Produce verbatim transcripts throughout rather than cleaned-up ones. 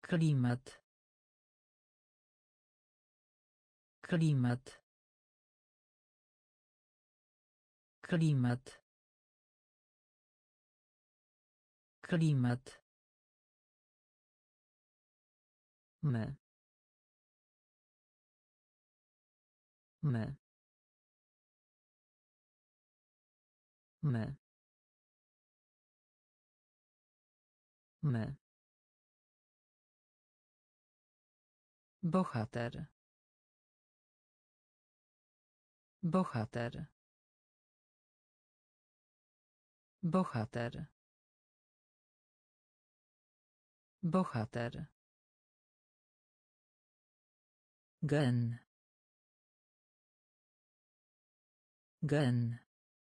Klimat. Klimat. Klimat. Klimat. My. My. My. My. Bohater. Bohater. Bohater. Bohater. Gen. Gen.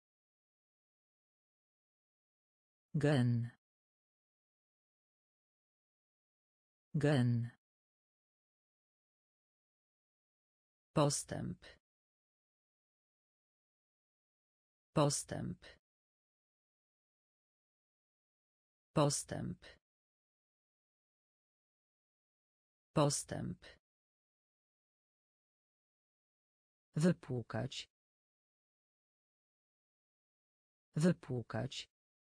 Gen. Gen. Postęp. Postęp. Postęp. Postęp. Wypłukać. Wypłukać.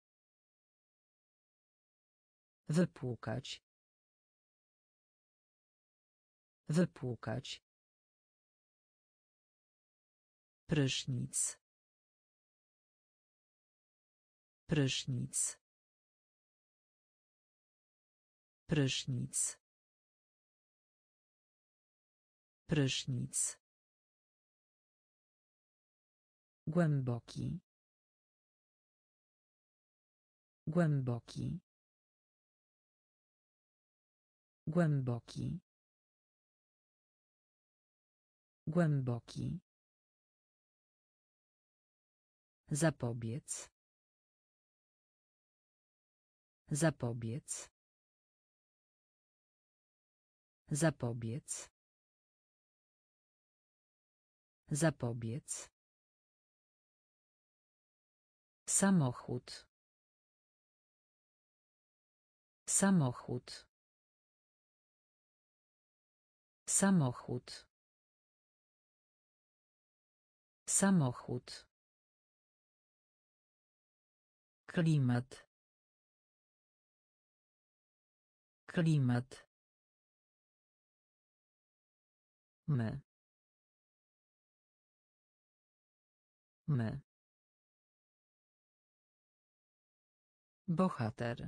Wypłukać. Wypłukać. Prysznic. Prysznic. Prysznic. Prysznic. Głęboki. Głęboki. Głęboki. Głęboki. Zapobiec. Zapobiec. Zapobiec. Zapobiec. Samochód. Samochód. Samochód. Samochód. Klimat. Klimat. My. My. Bohater.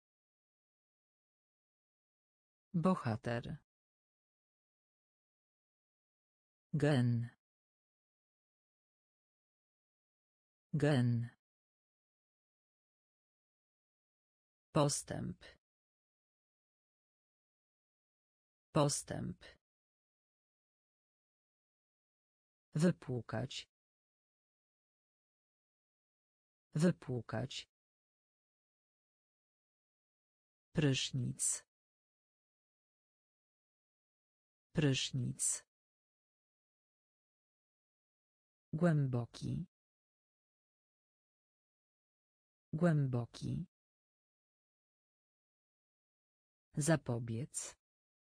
Bohater. Gen. Gen. Postęp. Postęp. Wypłukać. Wypłukać. Prysznic. Prysznic. Głęboki. Głęboki. Zapobiec.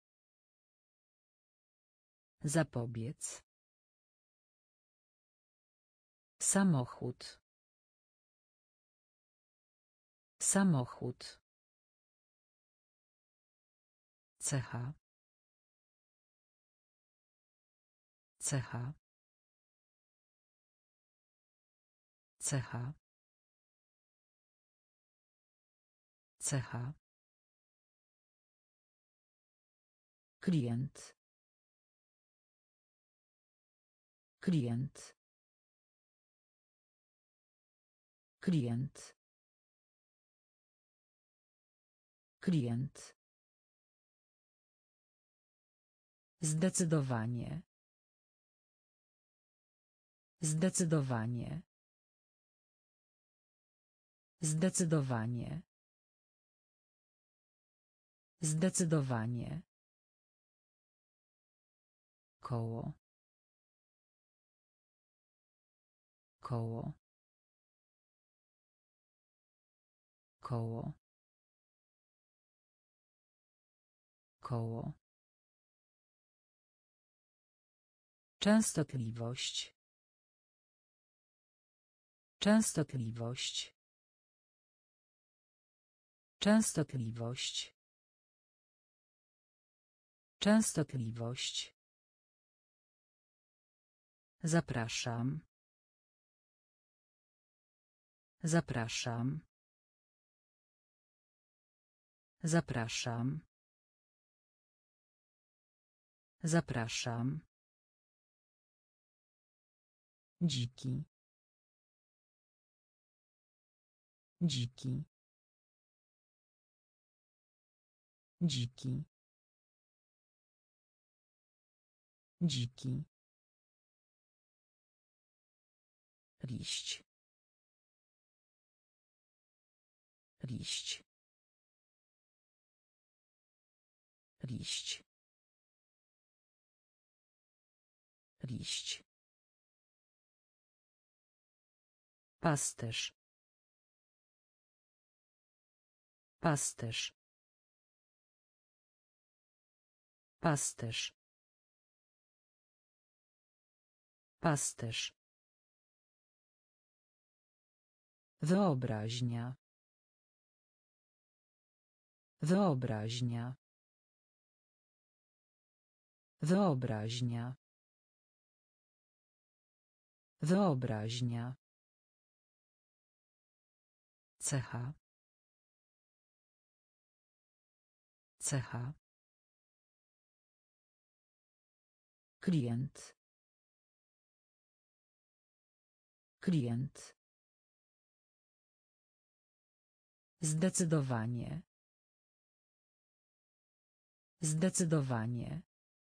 Zapobiec. Samochód. Samochód. Cecha. Cecha. Cecha. Cecha. Klient. Klient. Klient. Klient. Zdecydowanie. Zdecydowanie. Zdecydowanie. Zdecydowanie. Koło. Koło. Koło. koło, częstotliwość, częstotliwość, częstotliwość, częstotliwość. Zapraszam. Zapraszam. Zapraszam. Zapraszam. Dziki. Dziki. Dziki. Dziki. Liść. Liść. Liść. Liść. Pasterz. Pasterz. Pasterz. Pasterz. Wyobraźnia. Wyobraźnia. Wyobraźnia. Wyobraźnia. Cecha. Cecha. Klient. Klient. Zdecydowanie. Zdecydowanie.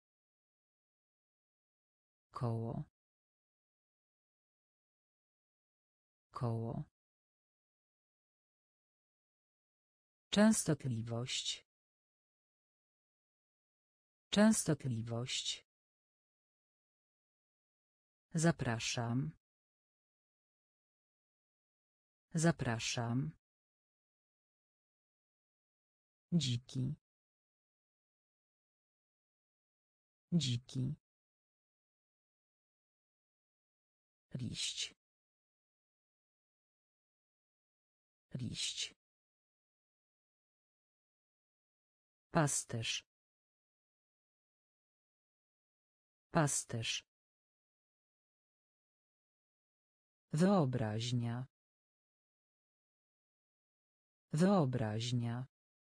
Koło. Koło. Częstotliwość. Częstotliwość. Zapraszam. Zapraszam. Dziki. Dziki. Liść. Liść. Pasterz. Pasterz. Wyobraźnia. Wyobraźnia.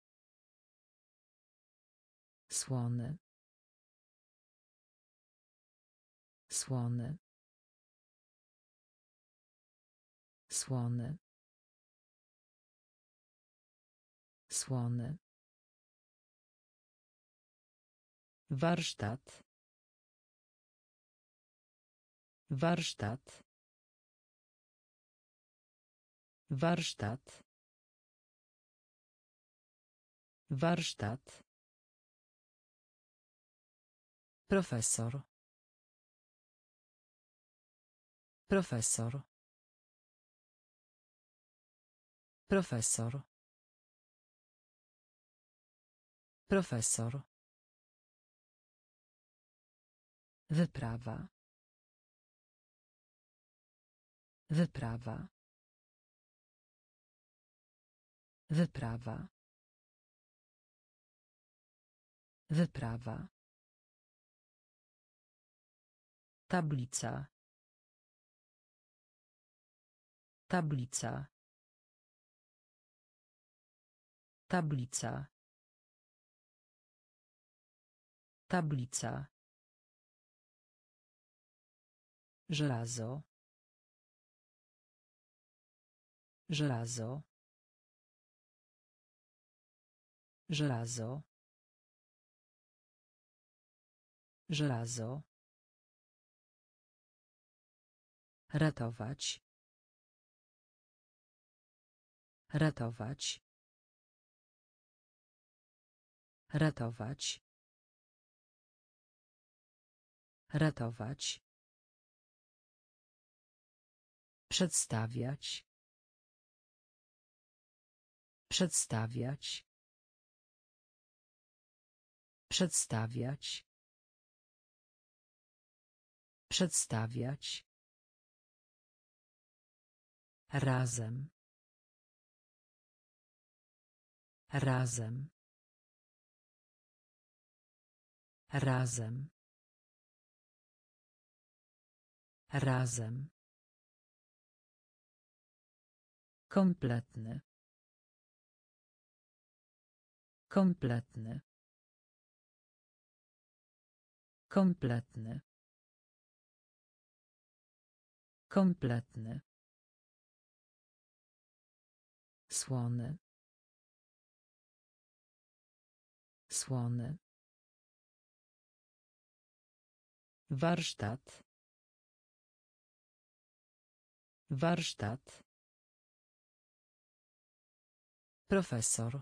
Słony. Słony. Słony. Słony. Warsztat. Warsztat. Warsztat. Warsztat. Profesor. Profesor. Profesor. Profesor. Wyprawa. Wyprawa. Wyprawa. Wyprawa. Tablica. Tablica. Tablica. Tablica. Żelazo. Żelazo. Żelazo. Żelazo. Ratować. Ratować. Ratować. Ratować. Przedstawiać. Przedstawiać. Przedstawiać. Przedstawiać. Razem. Razem. Razem. Razem. Kompletny. Kompletny. Kompletny. Kompletny. Słony. Słony. Warsztat. Warsztat. Profesor.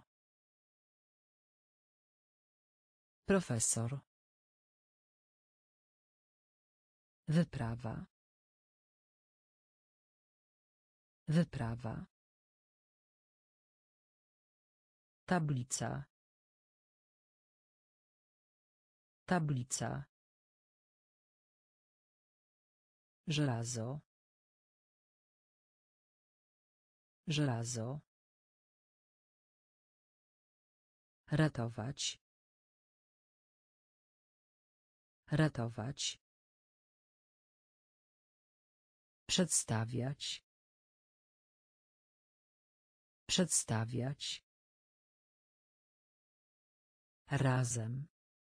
Profesor. Wyprawa. Wyprawa. Tablica. Tablica. Żelazo. Żelazo. Ratować. Ratować. Przedstawiać. Przedstawiać. Razem.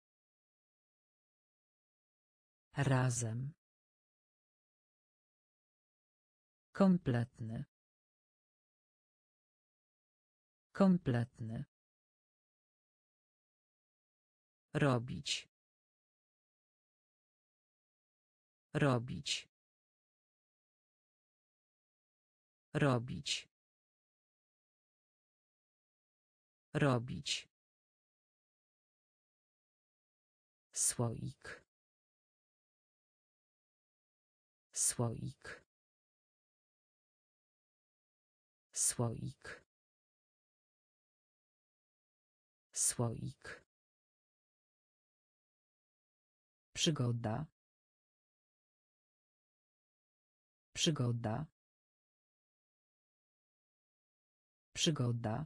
Razem. Kompletny. Kompletny. Robić. Robić. Robić. Robić. Słoik. Słoik. Słoik. Słoik. Przygoda. Przygoda. Przygoda.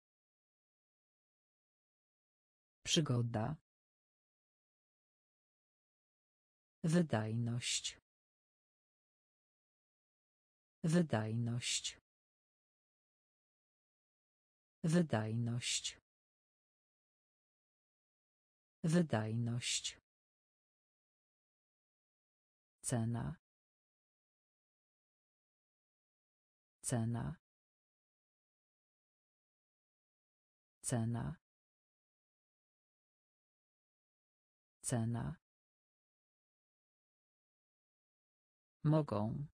Przygoda. Wydajność. Wydajność. Wydajność. Wydajność. Cena. Cena. Cena. Cena. Mogą.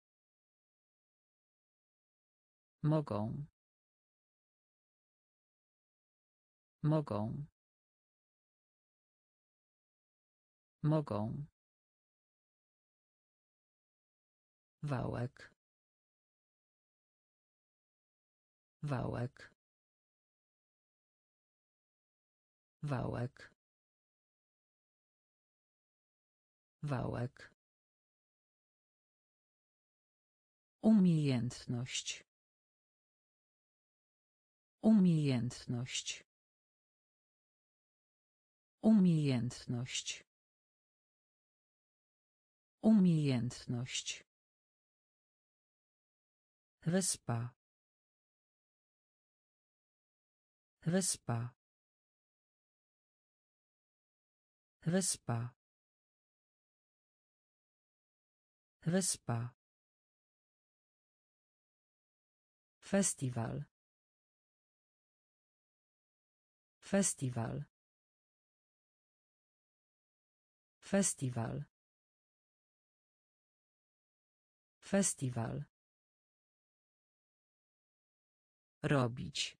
Mogą. Mogą. Mogą. Wałek. Wałek. Wałek. Wałek. Umiejętność. Umiejętność. Umiejętność. Umiejętność. Wyspa. Wyspa. Wyspa. Wyspa. Festiwal. Festiwal. Festiwal. Festiwal. Robić.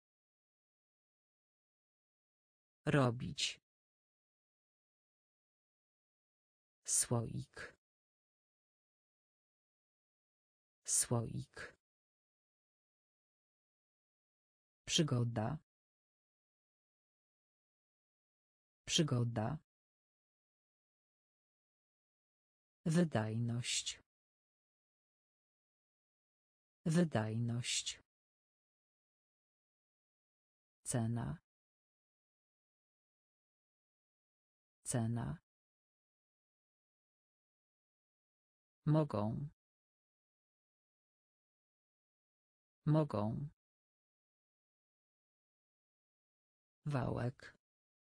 Robić. Słoik. Słoik. Przygoda. Przygoda. Wydajność. Wydajność. Cena. Cena. Mogą. Mogą. Wałek.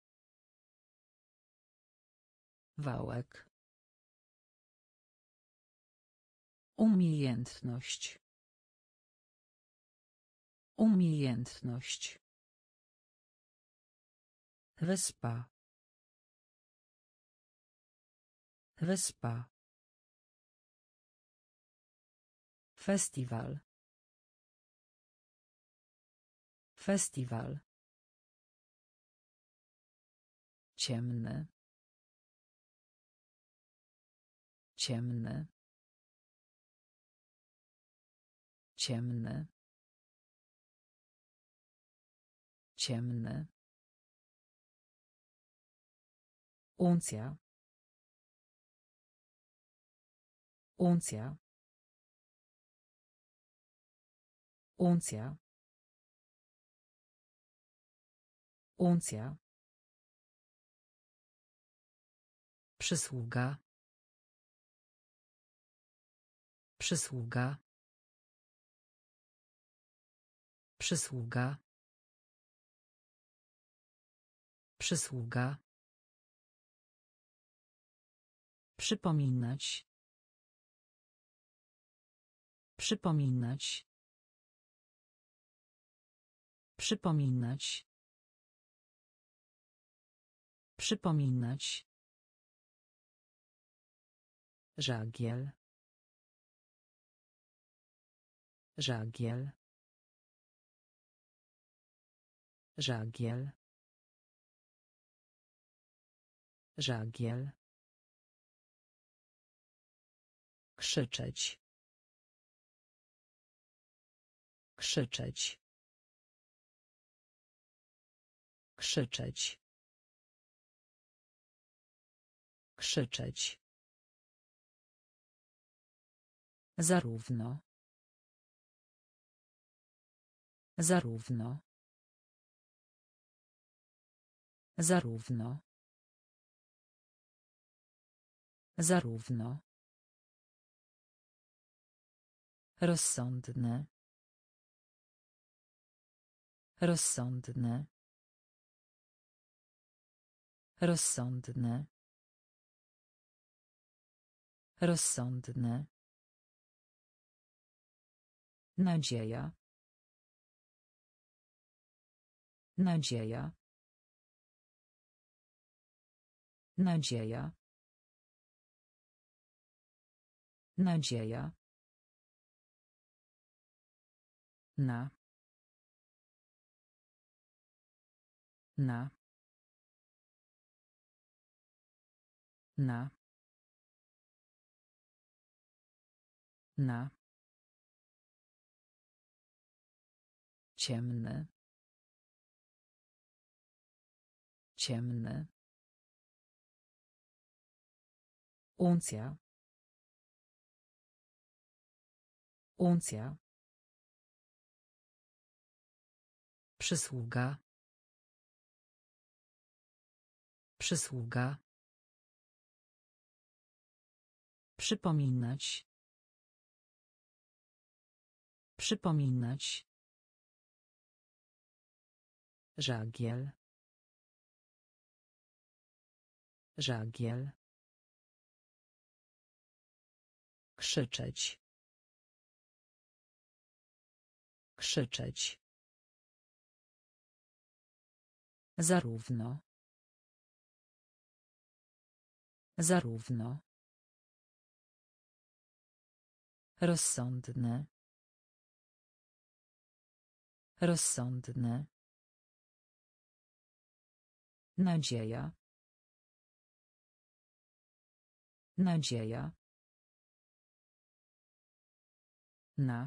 Wałek. Umiejętność. Umiejętność. Wyspa. Wyspa. Festiwal. Festiwal. Ciemny. Ciemny. Ciemny. Ciemny. Uncja. Uncja. Uncja. Uncja. Przysługa. Przysługa. Przysługa. Przysługa. Przypominać. Przypominać. Przypominać. Przypominać. Żagiel. Żagiel. Żagiel. Żagiel. Krzyczeć. Krzyczeć. Krzyczeć. Krzyczeć. Zarówno. Zarówno. Zarówno. Zarówno. Rozsądny. Rozsądny. Rozsądny. Rozsądny. Nadzieja. Nadzieja. Nadzieja. Nadzieja. Na. Na. Na. Na. Ciemny. Ciemny. Uncja. Uncja. Przysługa. Przysługa. Przypominać. Przypominać. Żagiel. Żagiel. Krzyczeć. Krzyczeć. Zarówno. Zarówno. Rozsądny. Rozsądny. Nadzieja. Nadzieja. Na.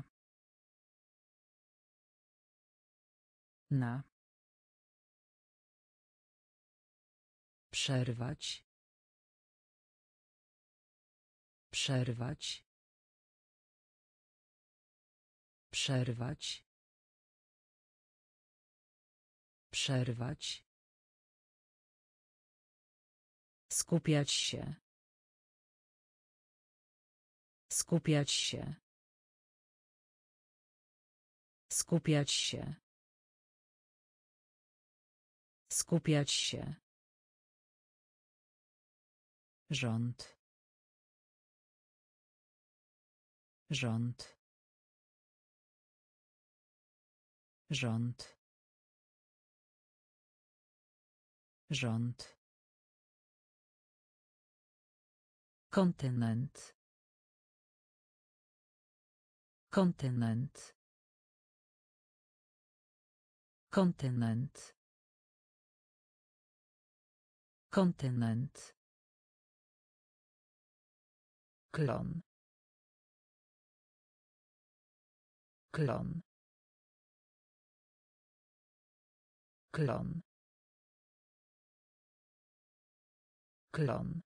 Na. Przerwać. Przerwać. Przerwać. Przerwać. Skupiać się. Skupiać się. Skupiać się. Skupiać się. Rząd. Rząd. Rząd. Rząd. Kontynent. Kontynent. Kontynent. Kontynent. Klon. Klon. Klon. Klon.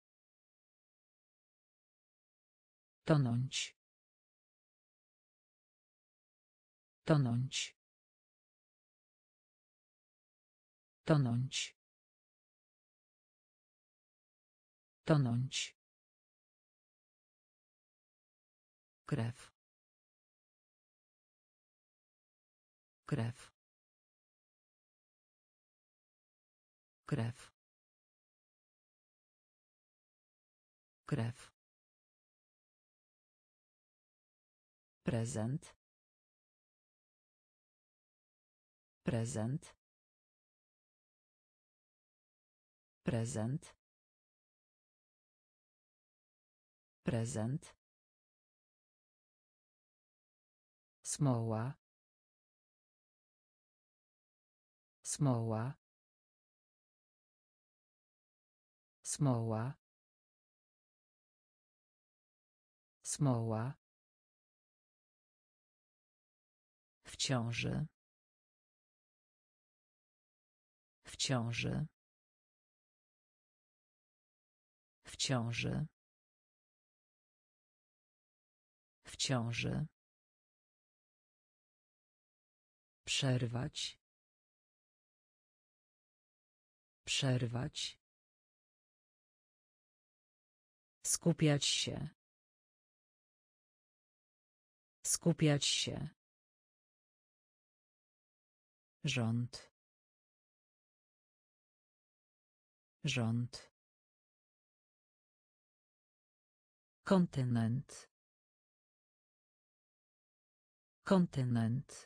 Tonąć. Tonąć. Tonąć. Tonąć. Krew. Krew. Krew. Krew. Prezent. Prezent. Prezent. Prezent. Smoła. Smoła. Smoła. Smoła. W ciąży. W ciąży. W ciąży. W ciąży. Przerwać. Przerwać. Skupiać się. Skupiać się. Rząd. Rząd. Kontynent. Kontynent.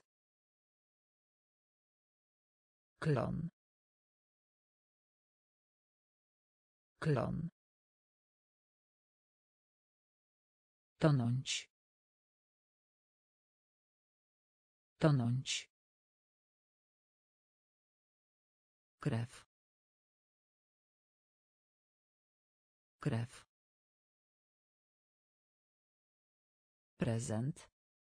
Klon. Klon. Tonąć. Tonąć. Krew. Krew. Prezent.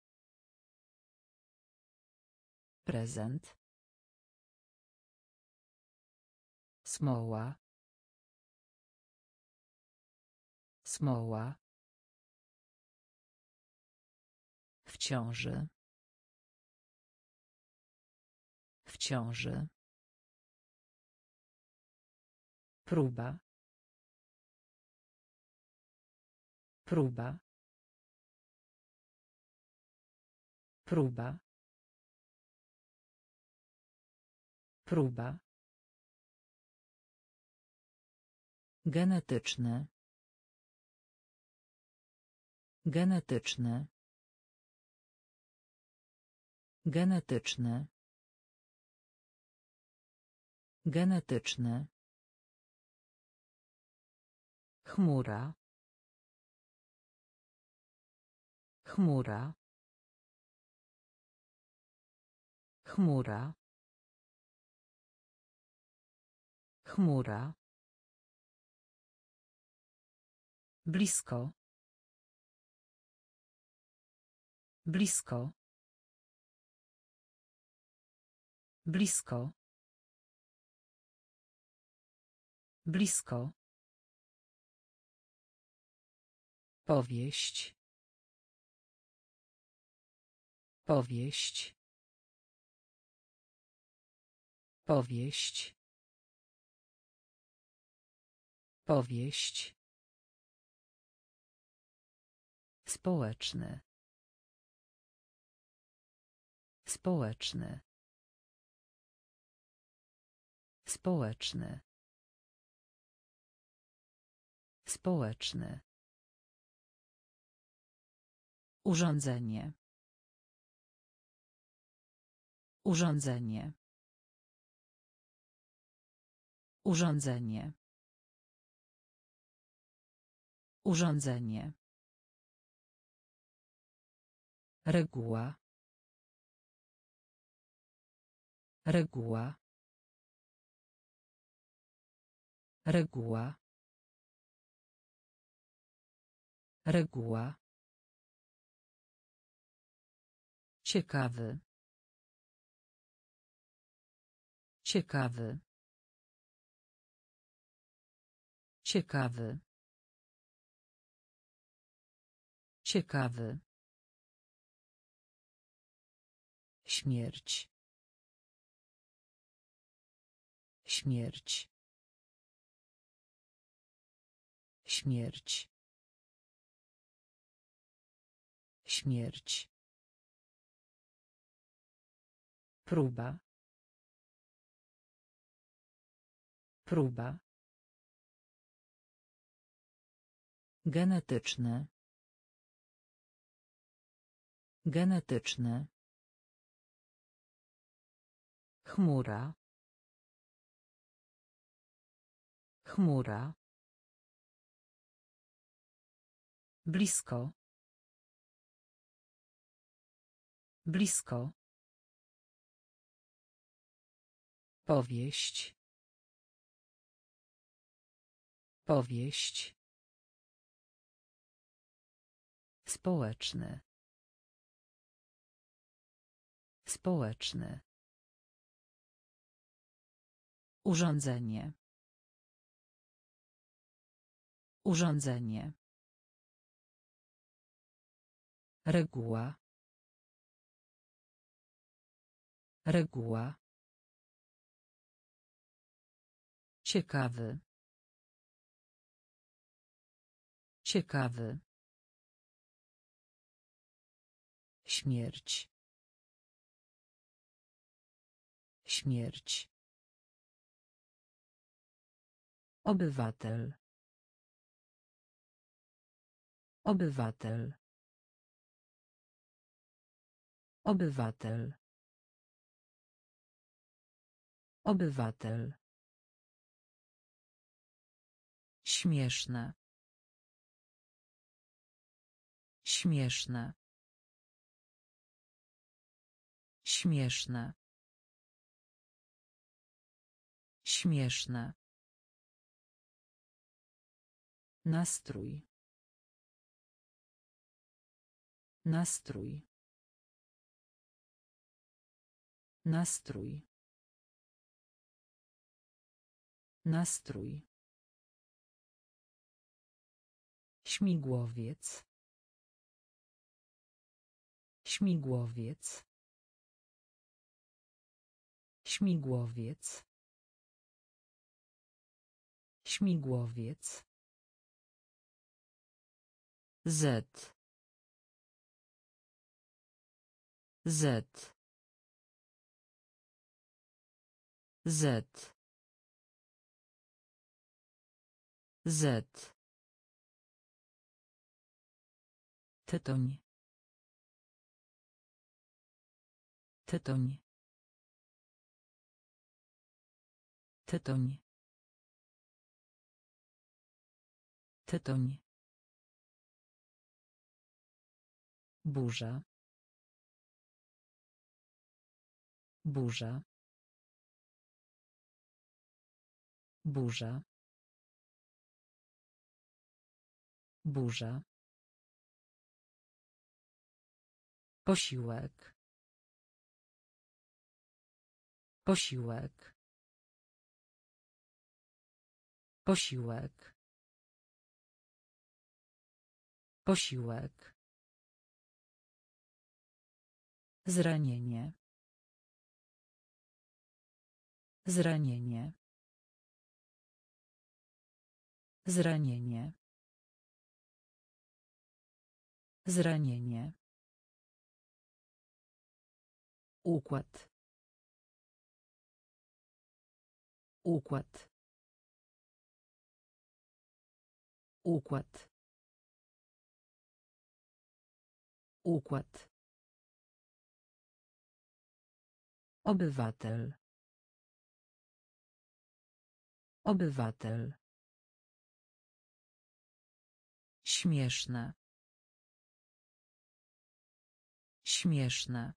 Prezent. Smoła. Smoła. W ciąży. W ciąży. Próba. Próba. Próba. Próba. Genetyczny. Genetyczny. Genetyczny. Genetyczny. Chmura. Chmura. Chmura. Chmura. Blisko. Blisko. Blisko. Blisko. Powieść. Powieść. Powieść. Powieść. Społeczny. Społeczny. Społeczny. Społeczny. Urządzenie. Urządzenie. Urządzenie. Urządzenie. Reguła. Reguła. Reguła. Reguła. Ciekawy. Ciekawy. Ciekawy. Ciekawy. Śmierć. Śmierć. Śmierć. Śmierć. Próba. Próba. Genetyczne. Genetyczne. Chmura. Chmura. Blisko. Blisko. Powieść. Powieść. Społeczny. Społeczny. Urządzenie. Urządzenie. Reguła. Reguła. Ciekawy. Ciekawy. Śmierć. Śmierć. Obywatel. Obywatel. Obywatel. Obywatel. Śmieszne. Śmieszne. Śmieszne. Śmieszne. Nastrój. Nastrój. Nastrój. Nastrój. Śmigłowiec. Śmigłowiec. Śmigłowiec. Śmigłowiec. Z. Z. Z. Z. Tytoń. Tytoń. Tytoń. Tytoń. Burza. Burza. Burza. Burza. Posiłek. Posiłek. Posiłek. Posiłek. Zranienie. Zranienie. Zranienie. Zranienie. Układ. Układ. Układ. Układ. Obywatel. Obywatel. Śmieszne. Śmieszne.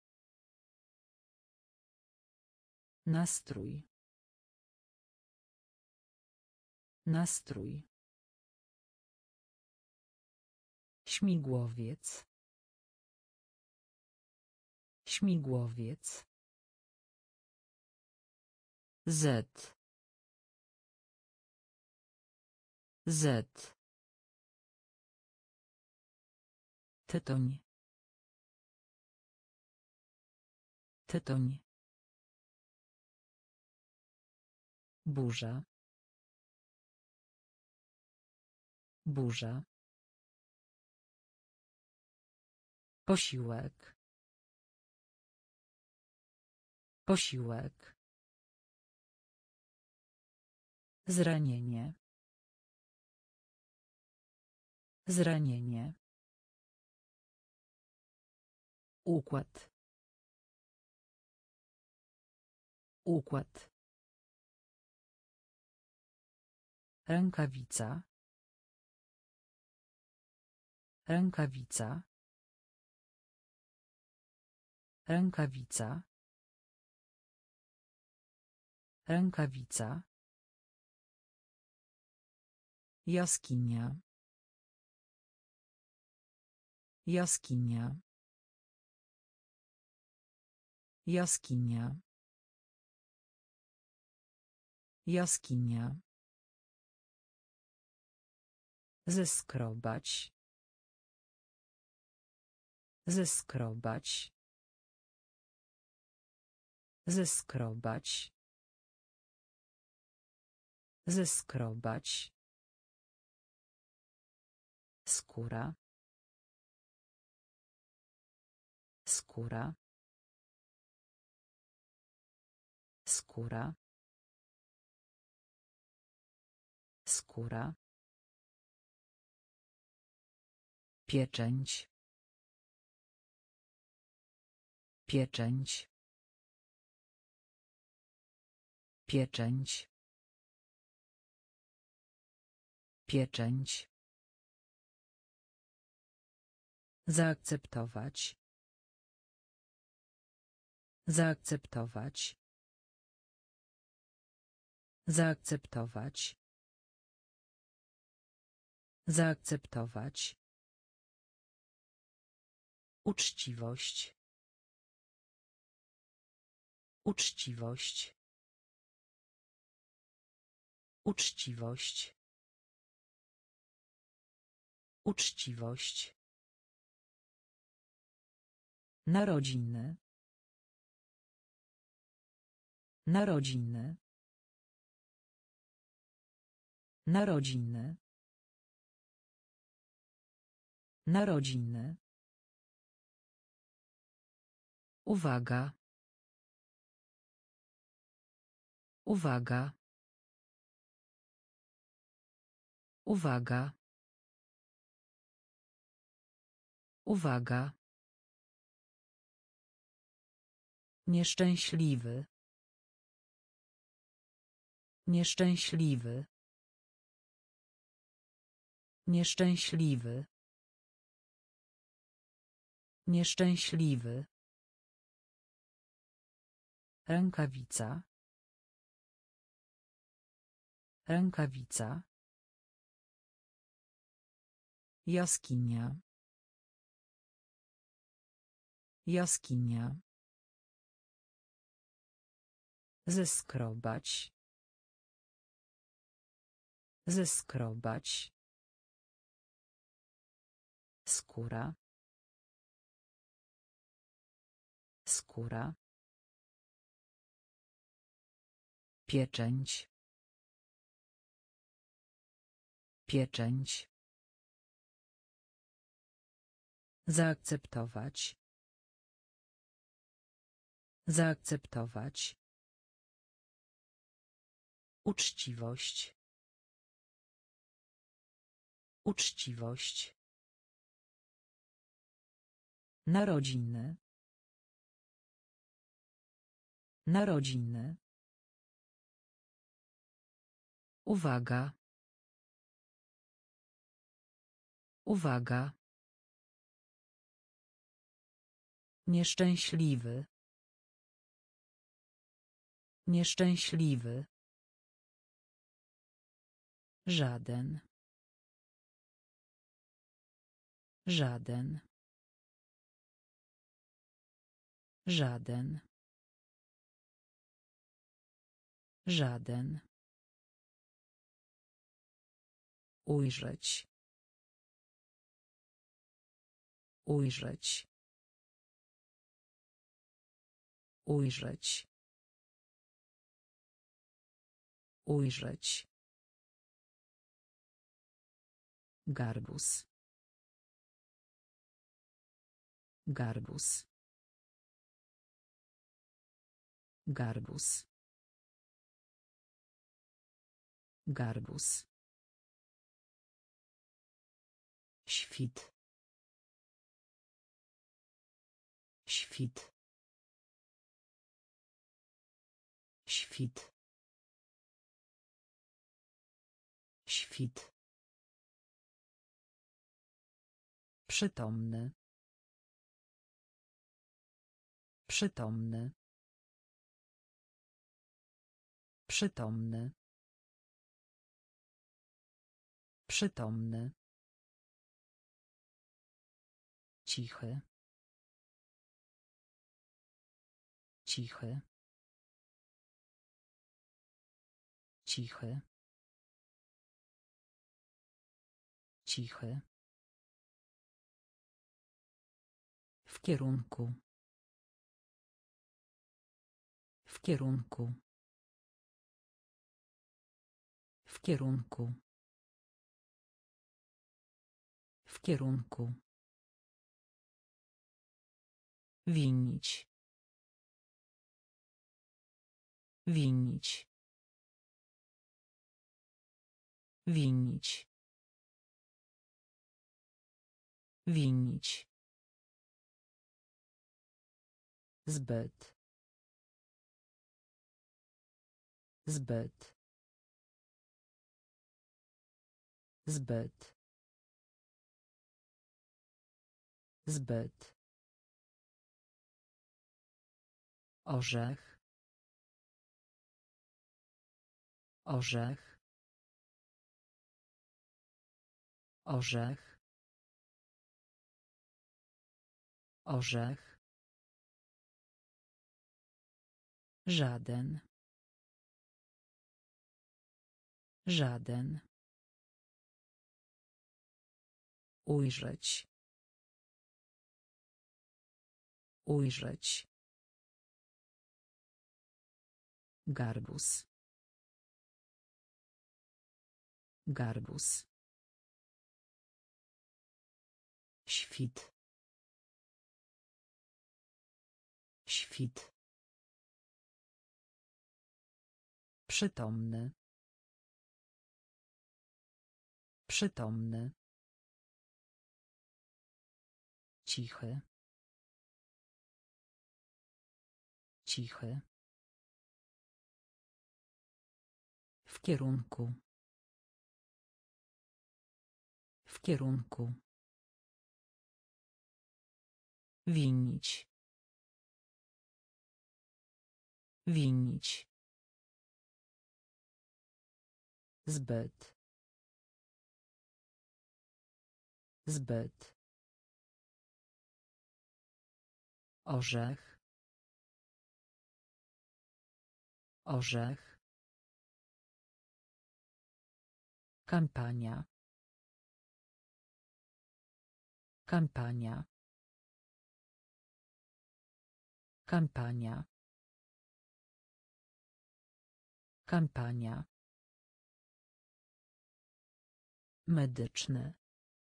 Nastrój. Nastrój. Śmigłowiec. Śmigłowiec. Z. Z. Tytoń. Tytoń. Burza. Burza. Posiłek. Posiłek. Zranienie. Zranienie. Układ. Układ. Rękawica. Rękawica. Rękawica. Rękawica. Jaskinia. Jaskinia. Jaskinia. Jaskinia. Zeskrobać. Zeskrobać. Zeskrobać. Zeskrobać. Skóra. Skóra. Skóra. Skóra. Pieczęć. Pieczęć. Pieczęć. Pieczęć. Zaakceptować. Zaakceptować. Zaakceptować. Zaakceptować. Uczciwość. Uczciwość. Uczciwość. Uczciwość. Narodziny. Narodziny. Narodziny. Narodziny. Uwaga. Uwaga. Uwaga. Uwaga. Nieszczęśliwy. Nieszczęśliwy. Nieszczęśliwy. Nieszczęśliwy. Rękawica. Rękawica. Jaskinia. Jaskinia. Zeskrobać. Zeskrobać. Skóra. Skóra. Pieczęć. Pieczęć. Zaakceptować. Zaakceptować. Uczciwość. Uczciwość. Narodziny. Narodziny. Uwaga. Uwaga. Nieszczęśliwy. Nieszczęśliwy. Żaden. Żaden. Żaden. Żaden. Ujrzeć. Ujrzeć. Ujrzeć. Ujrzeć. Garbus. Garbus. Garbus. Garbus. Świt. Świt. Świt. Świt. Przytomny. Przytomny. Przytomny. Przytomny. Cichy. Cichy. Cichy. Cichy. W kierunku. W kierunku. W kierunku. W kierunku. Winić. Winić. Winić. Winić. Zbyt. Zbyt. Zbyt. Zbyt. Orzech. Orzech. Orzech. Orzech. Żaden. Żaden. Ujrzeć. Ujrzeć. Garbus. Garbus. Świt. Świt. Przytomny. Przytomny. Cichy. Cichy. W kierunku. W kierunku. Winić. Winić. Zbyt. Zbyt. Orzech. Orzech. Kampania. Kampania. Kampania. Kampania. Medyczny.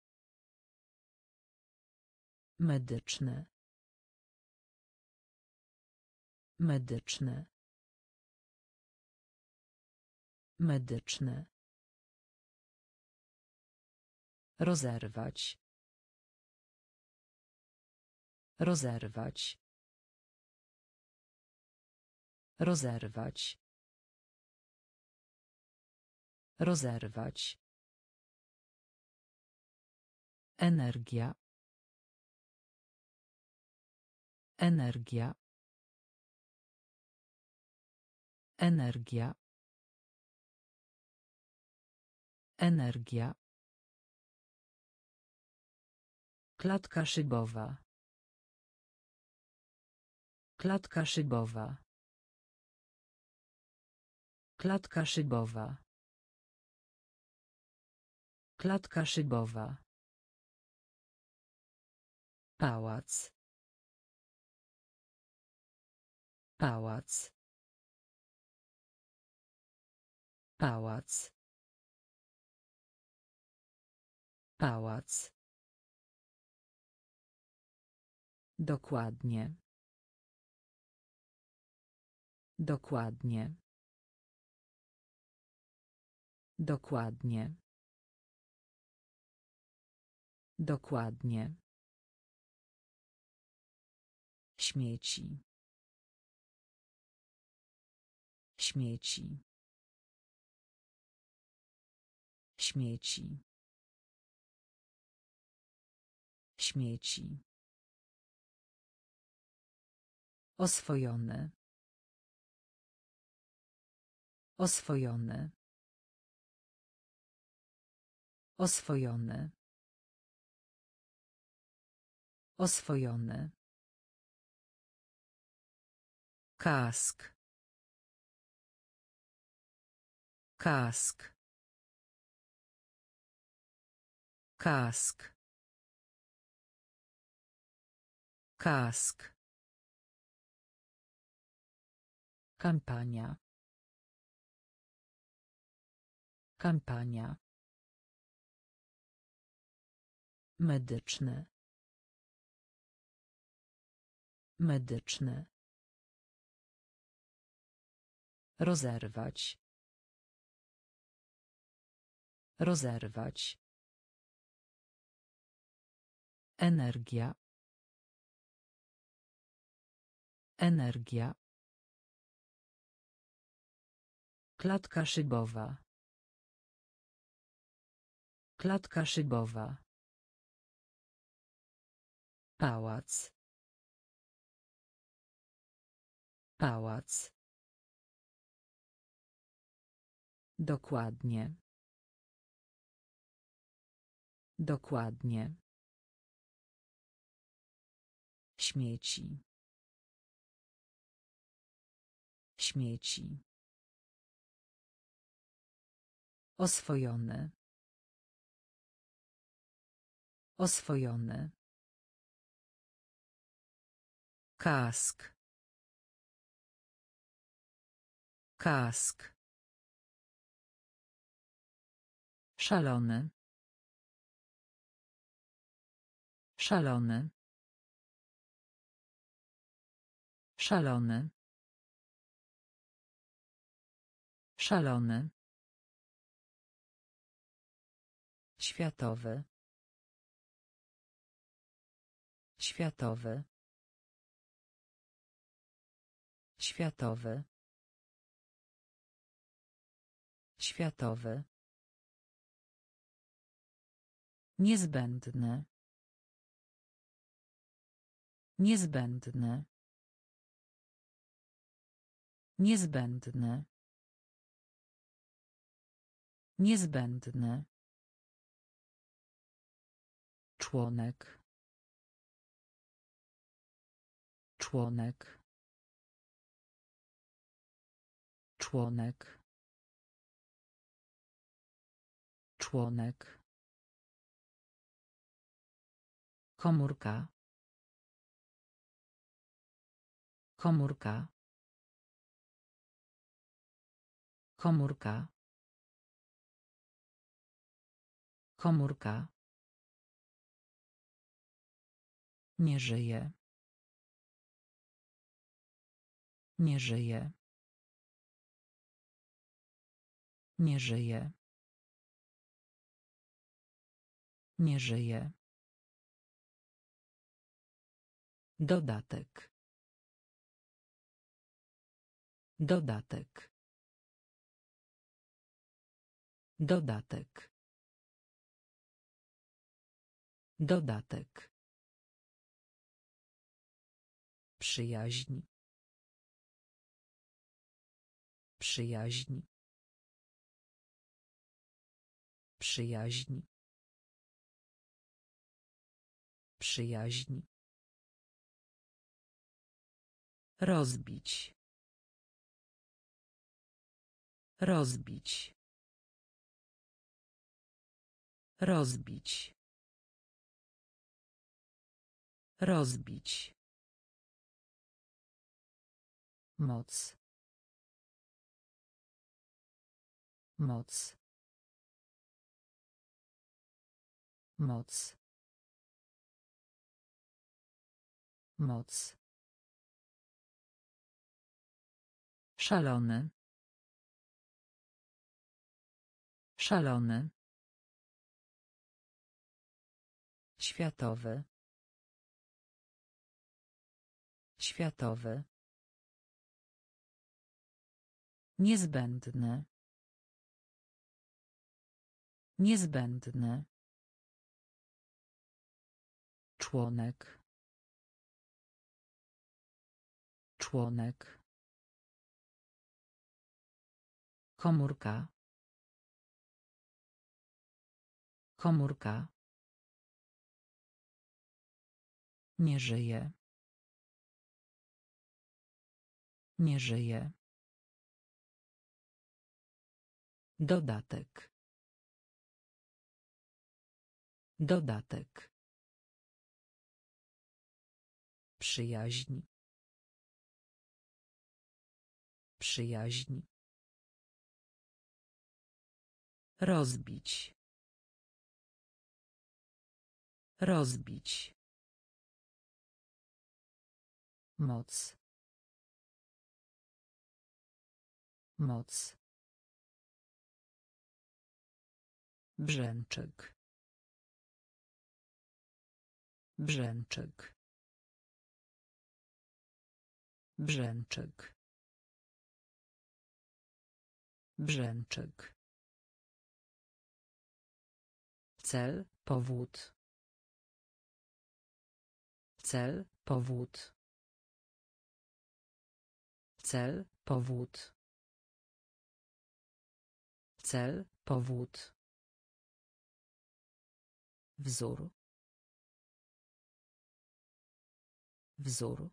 Medyczny. Medyczny. Medyczny. Rozerwać. Rozerwać. Rozerwać. Rozerwać. Energia. Energia. Energia. Energia. Klatka szybowa. Klatka szybowa. Klatka szybowa. Klatka szybowa. Pałac. Pałac. Pałac. Pałac. Dokładnie. Dokładnie. Dokładnie. Dokładnie. Śmieci. Śmieci. Śmieci. Śmieci. Oswojony. Oswojony. Oswojony. Oswojony. Kask. Kask. Kask. Kask. Kampania. Kampania. Medyczny. Medyczny. Rozerwać. Rozerwać. Energia. Energia. Klatka szybowa. Klatka szybowa. Pałac. Pałac. Dokładnie. Dokładnie. Śmieci. Śmieci. Oswojony. Oswojony. Kask. Kask. Szalony. Szalony. Szalony. Szalony. Światowy. Światowy. Światowy. Światowy. Niezbędne. Niezbędne. Niezbędne. Niezbędne. Członek. Członek. Członek. Członek. Komórka. Komórka. Komórka. Komórka. Nie żyje. Nie żyje. Nie żyje. Nie żyje. Dodatek. Dodatek. Dodatek. Dodatek. Przyjaźń. Przyjaźń. Przyjaźń. Przyjaźń. Rozbić. Rozbić. Rozbić. Rozbić. Moc. Moc. Moc. Moc. Szalony. Szalony. Światowy. Światowy. Niezbędny. Niezbędny. Członek. Członek. Komórka. Komórka. Nie żyje. Nie żyje. Dodatek. Dodatek. Przyjaźń. Przyjaźń. Rozbić. Rozbić. Moc. Moc. Brzęczyk. Brzęczyk. Brzęczyk. Brzęczyk. Cel, powód. Cel, powód. Cel, powód. Cel, powód. Wzór. Wzór.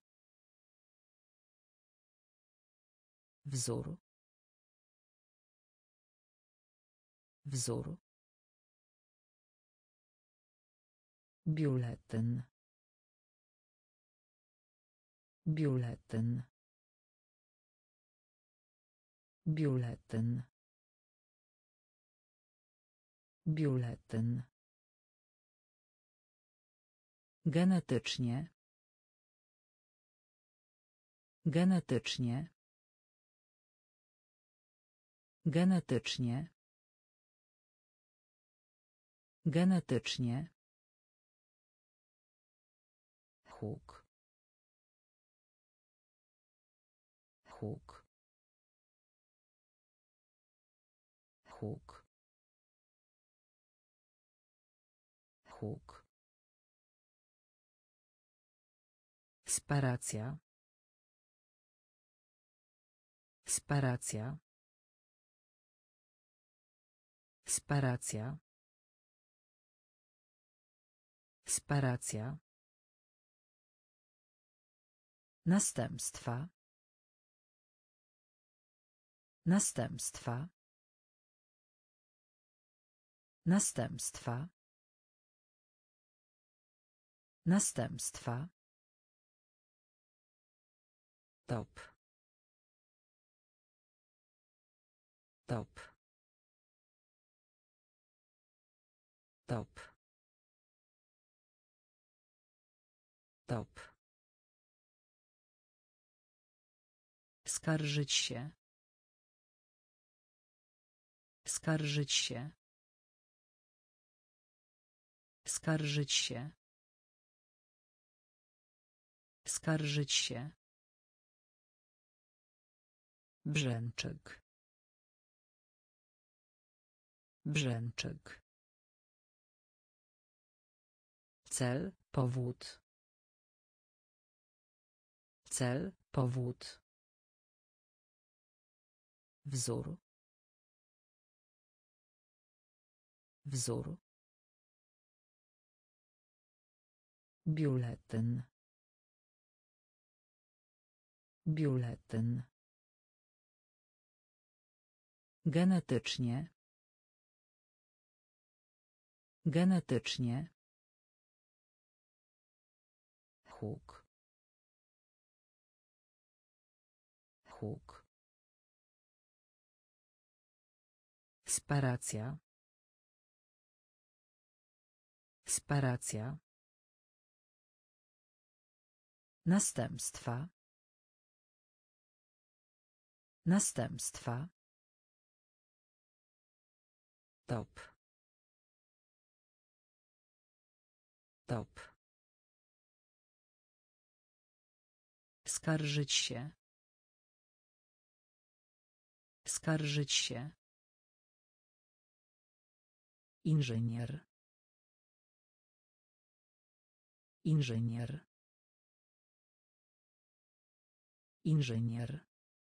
Wzór. Wzór. Biuletyn. Biuletyn. Biuletyn. Biuletyn. Genetycznie. Genetycznie. Genetycznie. Genetycznie. Huk. Huk. Huk. Huk. Sparacja. Sparacja. Sparacja. Sparacja. Następstwa. Następstwa. Następstwa. Następstwa. Top. Top. Top. Top. Skarżyć się. Skarżyć się. Skarżyć się. Skarżyć się. Brzęczyk. Brzęczyk. Cel, powód. Cel, powód. Wzór. Wzór. Biuletyn. Biuletyn. Genetycznie. Genetycznie. Huk. Huk. Separacja. Separacja. Następstwa. Następstwa. Top. Top. Skarżyć się. Skarżyć się. Inżynier. Inżynier. Inżynier.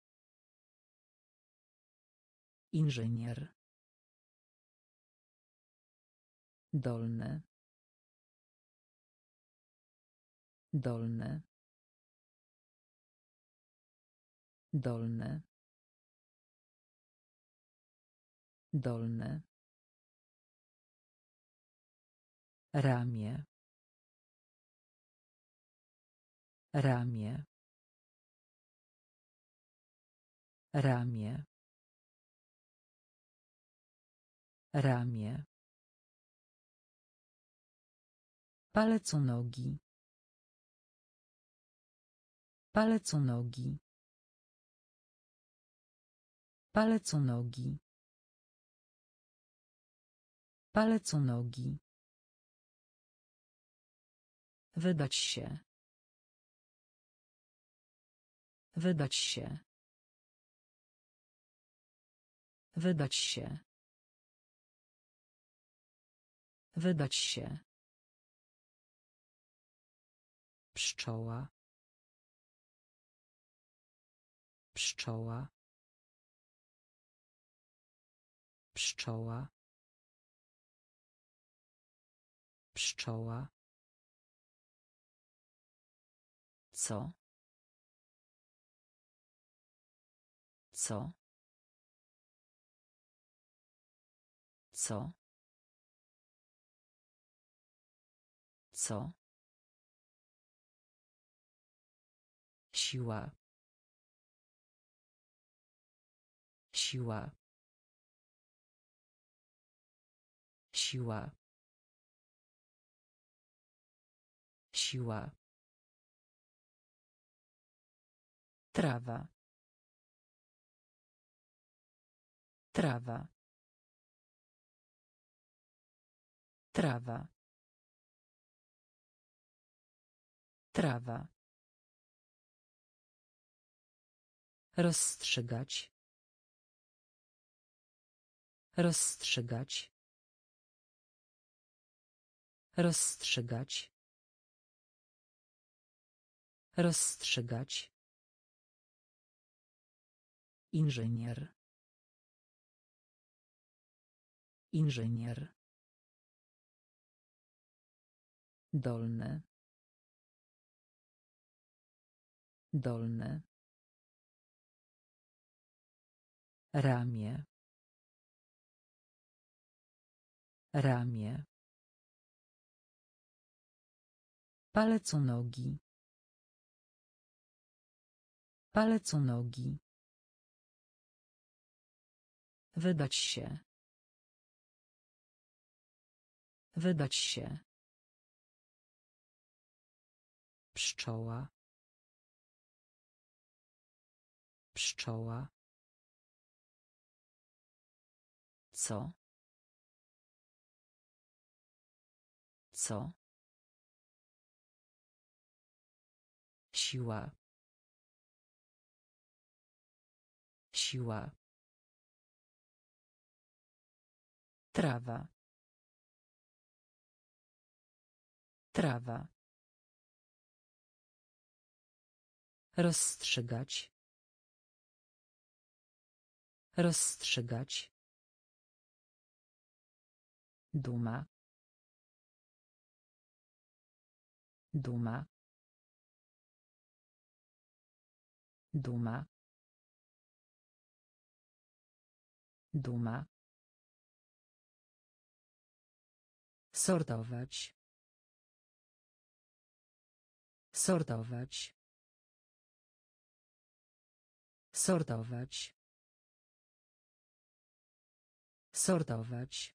Inżynier. Dolny. Dolny. Dolny. Dolny. Ramię. Ramię. Ramię. Ramię. Palec u nogi. Palec u nogi. Palec u nogi. Palec u nogi. Wydać się. Wydać się. Wydać się. Wydać się. Pszczoła. Pszczoła. Pszczoła. Pszczoła. Co? Co? Co? Co? Siła. Siła. Siła. Siła. Trawa. Trawa. Trawa. Trawa. Rozstrzygać. Rozstrzygać. Rozstrzygać. Rozstrzygać. Inżynier. Inżynier. Dolny. Dolny. Ramię. Ramię. Palec u nogi. Palec u nogi. Wydać się. Wydać się. Pszczoła. Pszczoła. Co? Co? Siła. Siła. Trawa. Trawa. Rozstrzygać. Rozstrzygać. Duma. Duma. Duma. Duma. Sortować. Sortować. Sortować. Sortować.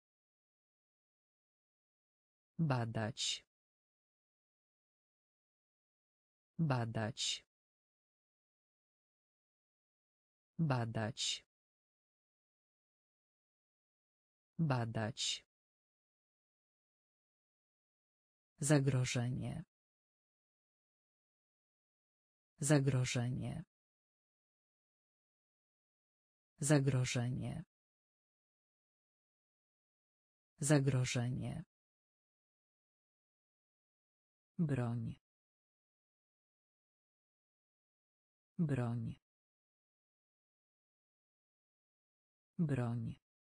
Badać. Badać. Badać. Badać. Zagrożenie. Zagrożenie. Zagrożenie. Zagrożenie. Broń. Broń. Broń.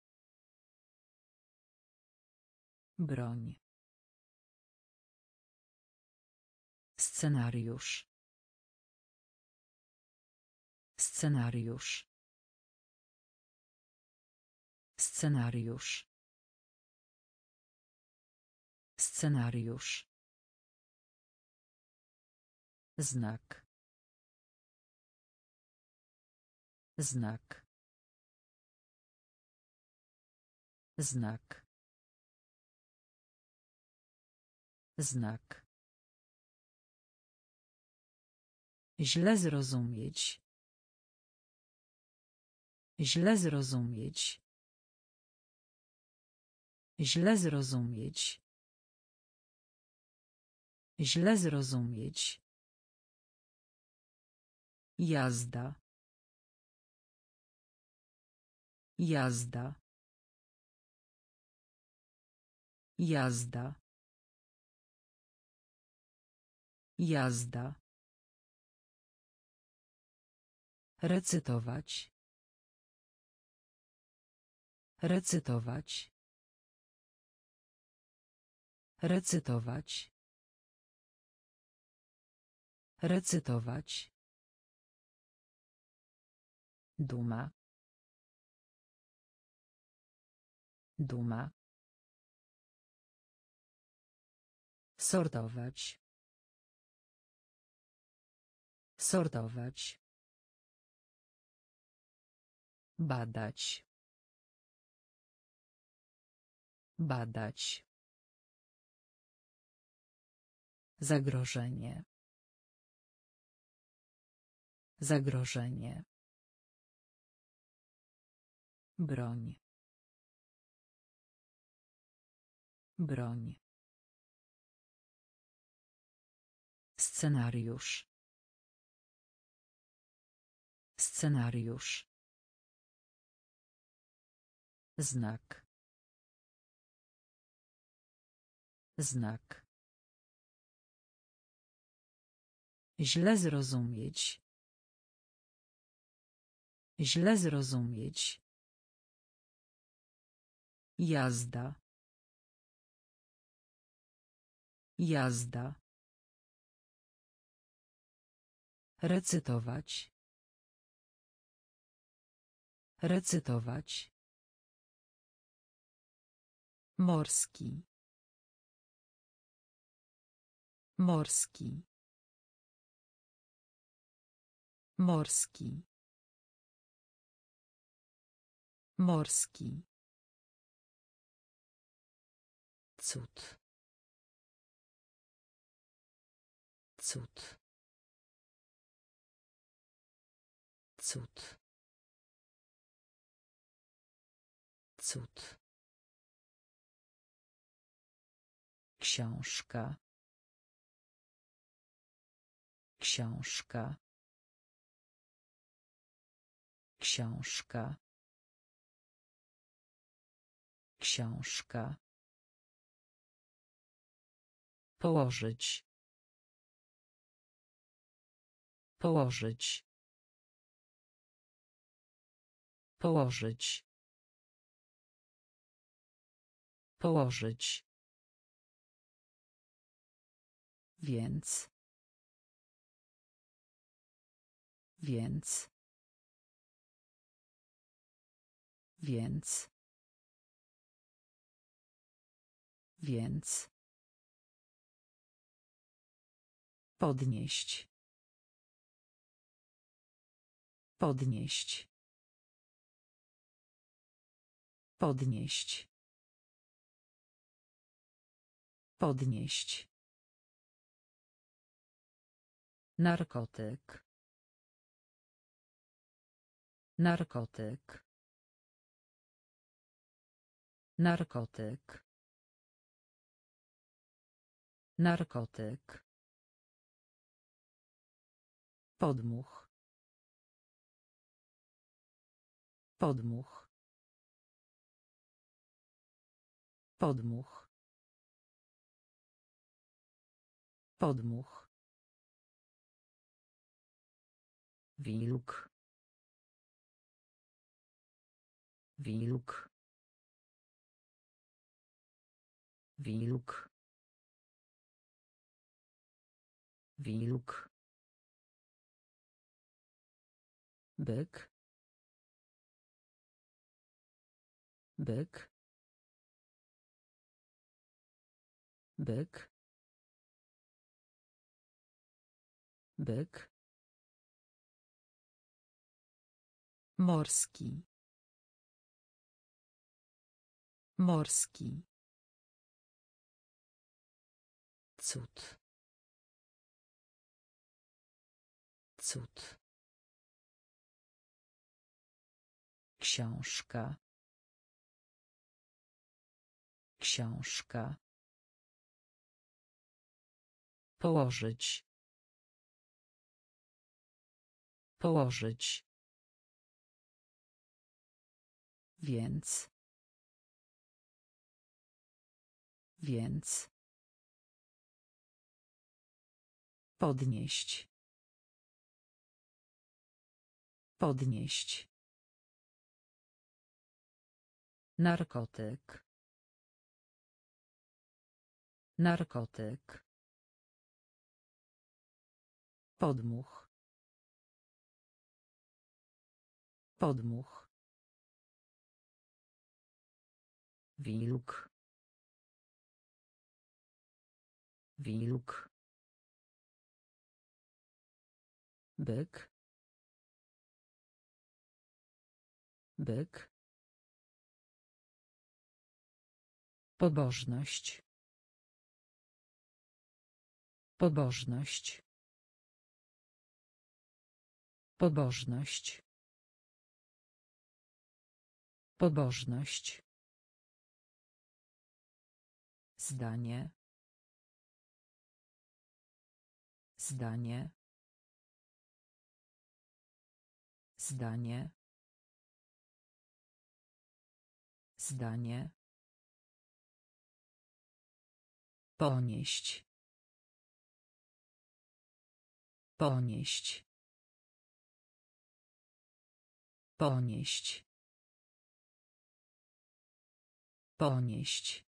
Broń. Scenariusz. Scenariusz. Scenariusz. Scenariusz. Znak. Znak. Znak. Znak. Źle zrozumieć. Źle zrozumieć. Źle zrozumieć. Źle zrozumieć. Jazda. Jazda. Jazda. Jazda. Recytować. Recytować. Recytować. Recytować. Duma. Duma. Sortować. Sortować. Badać. Badać. Zagrożenie. Zagrożenie. Broń. Broń. Scenariusz. Scenariusz. Znak. Znak. Źle zrozumieć. Źle zrozumieć. Jazda. Jazda. Recytować. Recytować. Morski. Morski. Morski. Morski. Cud. Cud. Cud. Cud. Książka. Książka. Książka. Książka. Położyć. Położyć. Położyć. Położyć. Więc. Więc. Więc. Więc. Podnieść. Podnieść. Podnieść. Podnieść. Narkotyk. Narkotyk. Narkotyk. Narkotyk. Podmuch. Podmuch. Podmuch. Podmuch. Wilk. Wilk. Wilk. Wilk. Byk. Byk. Byk. Byk. Morski. Morski. Cud. Cud. Książka. Książka. Położyć. Położyć. Więc. Więc. Podnieść. Podnieść. Narkotyk. Narkotyk. Podmuch. Podmuch. Wilk. Wilk. Byk. Byk. Pobożność. Pobożność. Pobożność. Pobożność. Zdanie. Zdanie. Zdanie. Zdanie. Ponieść. Ponieść. Ponieść. Ponieść.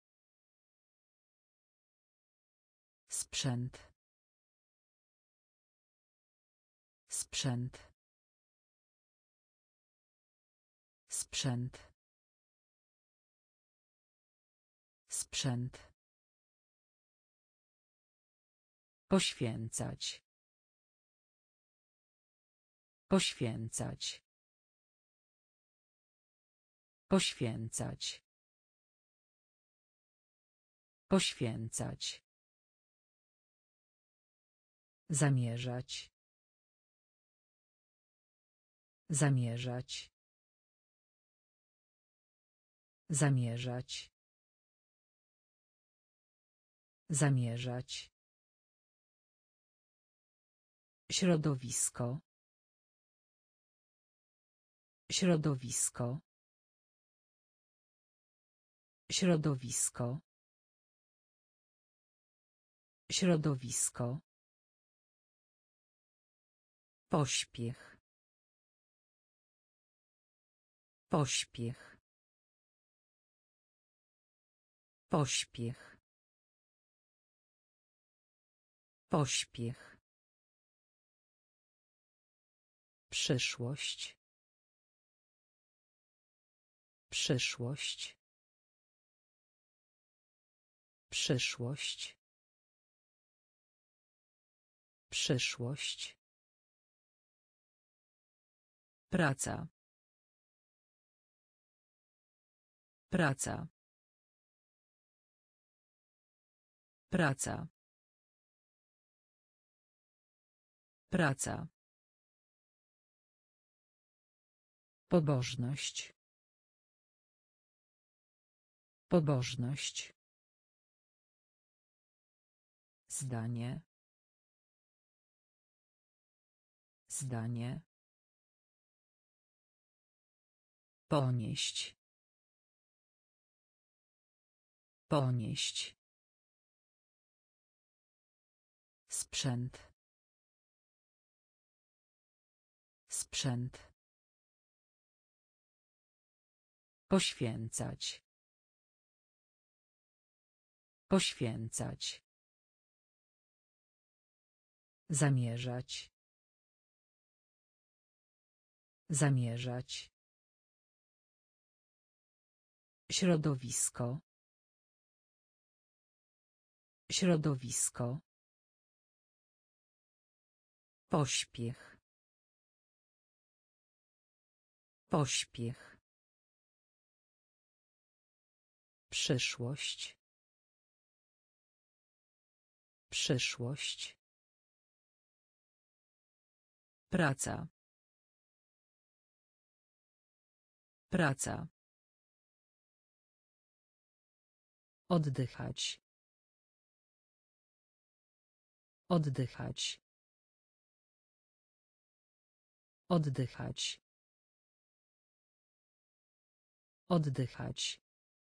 Sprzęt. Sprzęt. Sprzęt. Sprzęt. Poświęcać. Poświęcać. Poświęcać. Poświęcać. Zamierzać. Zamierzać. Zamierzać. Zamierzać. Środowisko. Środowisko. Środowisko. Środowisko. Pośpiech. Pośpiech. Pośpiech. Pośpiech. Przyszłość. Przyszłość. Przyszłość. Przyszłość. Praca. Praca. Praca. Praca. Pobożność. Pobożność. Zdanie. Zdanie. Ponieść. Ponieść. Sprzęt. Sprzęt. Poświęcać. Poświęcać. Zamierzać. Zamierzać. Środowisko. Środowisko. Pośpiech. Pośpiech. Przyszłość. Przyszłość. Praca. Praca. Oddychać. Oddychać. Oddychać. Oddychać.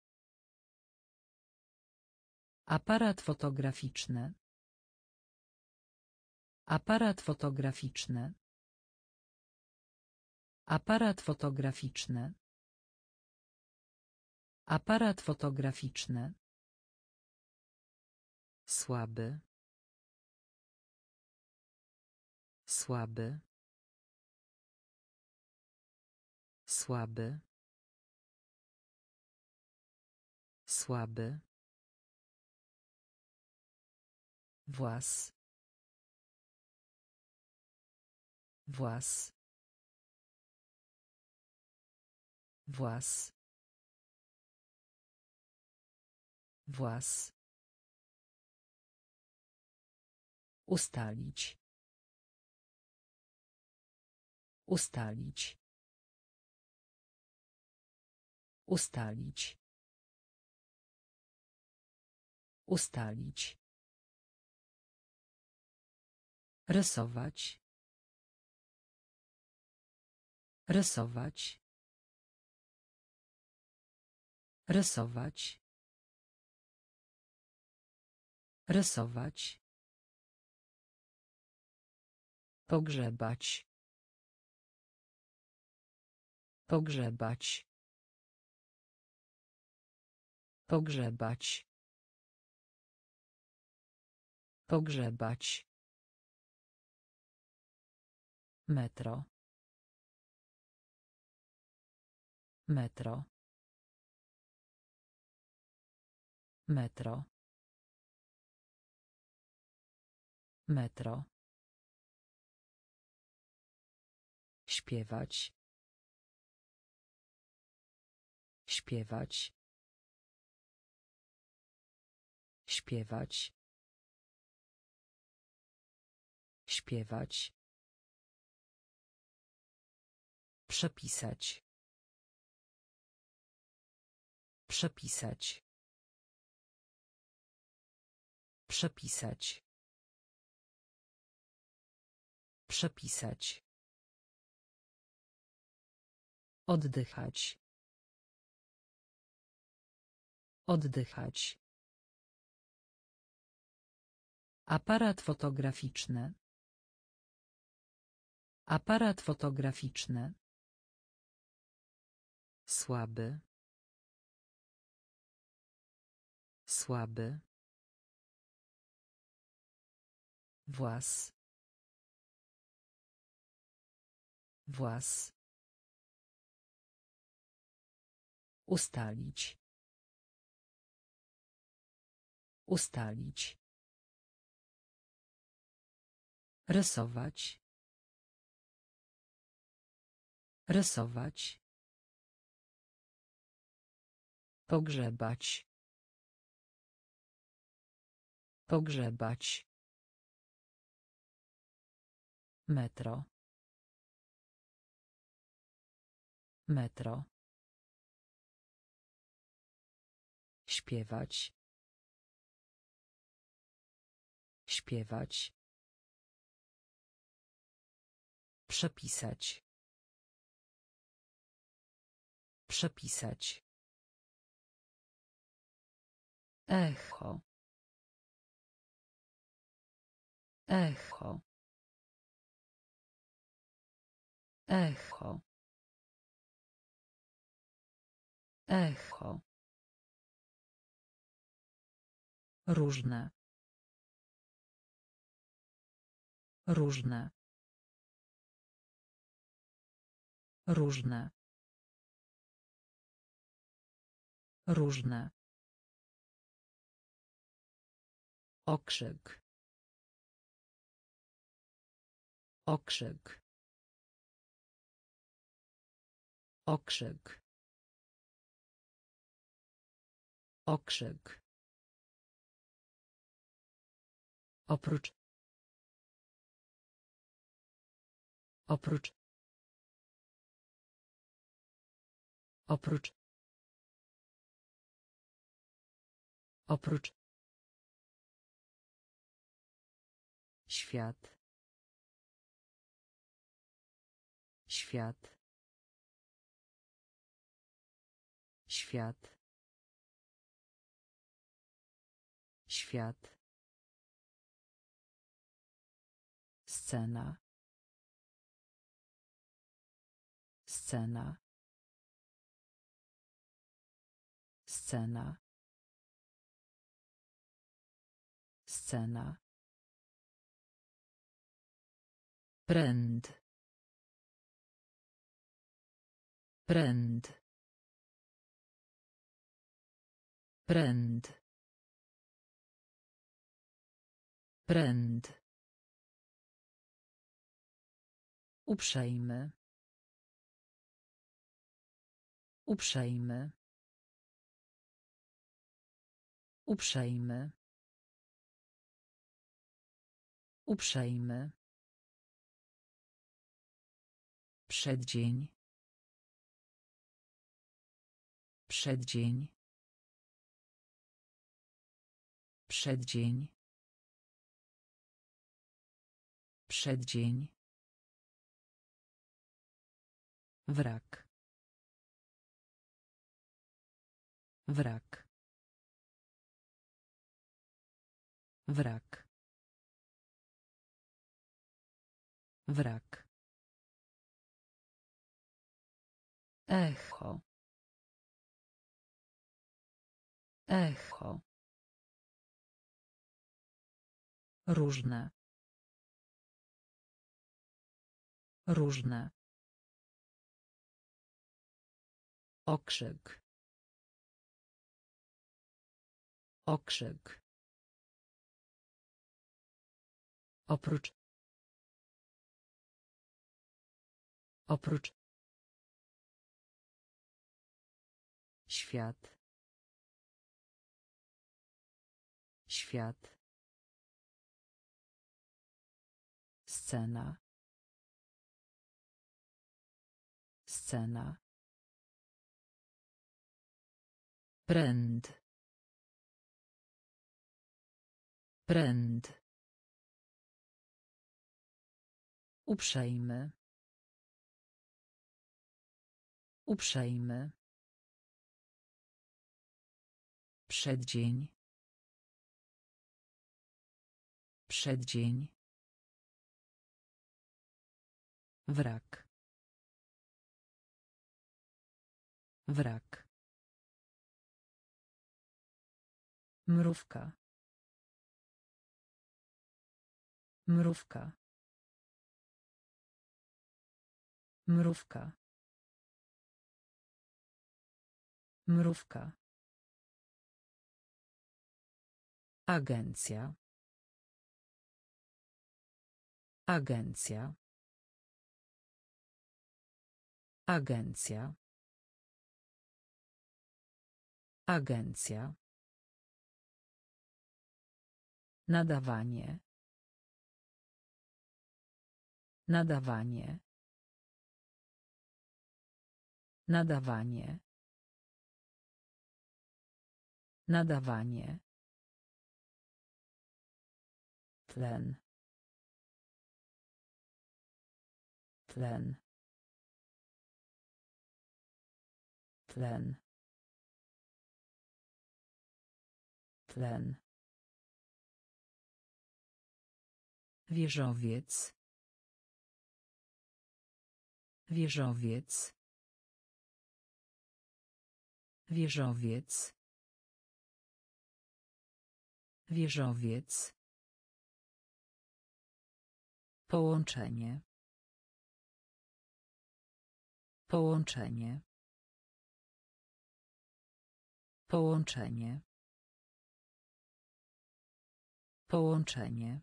Aparat fotograficzny. Aparat fotograficzny. Aparat fotograficzny. Aparat fotograficzny. Słaby. Słaby. Słaby. Słaby. Włas. Włas. Włas. Włas. Ustalić. Ustalić. Ustalić. Ustalić. Rysować. Rysować. Rysować. Rysować. Pogrzebać. Pogrzebać. Pogrzebać. Pogrzebać. Metro. Metro. Metro. Metro. Śpiewać. Śpiewać. Śpiewać. Śpiewać. Przepisać. Przepisać. Przepisać. Przepisać. Oddychać. Oddychać. Aparat fotograficzny. Aparat fotograficzny. Słaby. Słaby. Włas. Włas. Ustalić. Ustalić. Rysować. Rysować. Pogrzebać. Pogrzebać. Metro. Metro. Śpiewać. Śpiewać. Przepisać. Przepisać. Echo. Echo. Echo. Echo. Różne. Różne. Różne. Różne. Okrzyk. Okrzyk. Okrzyk. Okrzyk. Oprócz. Oprócz. Oprócz. Oprócz. Świat. Świat. Świat. Świat. Scena. Scena. Scena. Scena. Pręd. Pręd. Pręd. Pręd. Uprzejmy. Uprzejmy. Uprzejmy. Uprzejmy. Przeddzień. Przeddzień. Przeddzień. Przeddzień. Wrak. Wrak. Wrak. Wrak. Echo. Echo. Różne. Różne. Okrzyk. Okrzyk. Oprócz. Oprócz. Świat. Świat. Scena. Scena. Pręd. Pręd. Uprzejmy. Uprzejmy. Przeddzień. Przeddzień. Wrak. Wrak. Mrówka. Mrówka. Mrówka. Mrówka. Agencja. Agencja. Agencja. Agencja. Nadawanie. Nadawanie. Nadawanie. Nadawanie. Tlen. Tlen. Tlen. Tlen. Wieżowiec. Wieżowiec. Wieżowiec. Wieżowiec. Połączenie. Połączenie. Połączenie. Połączenie.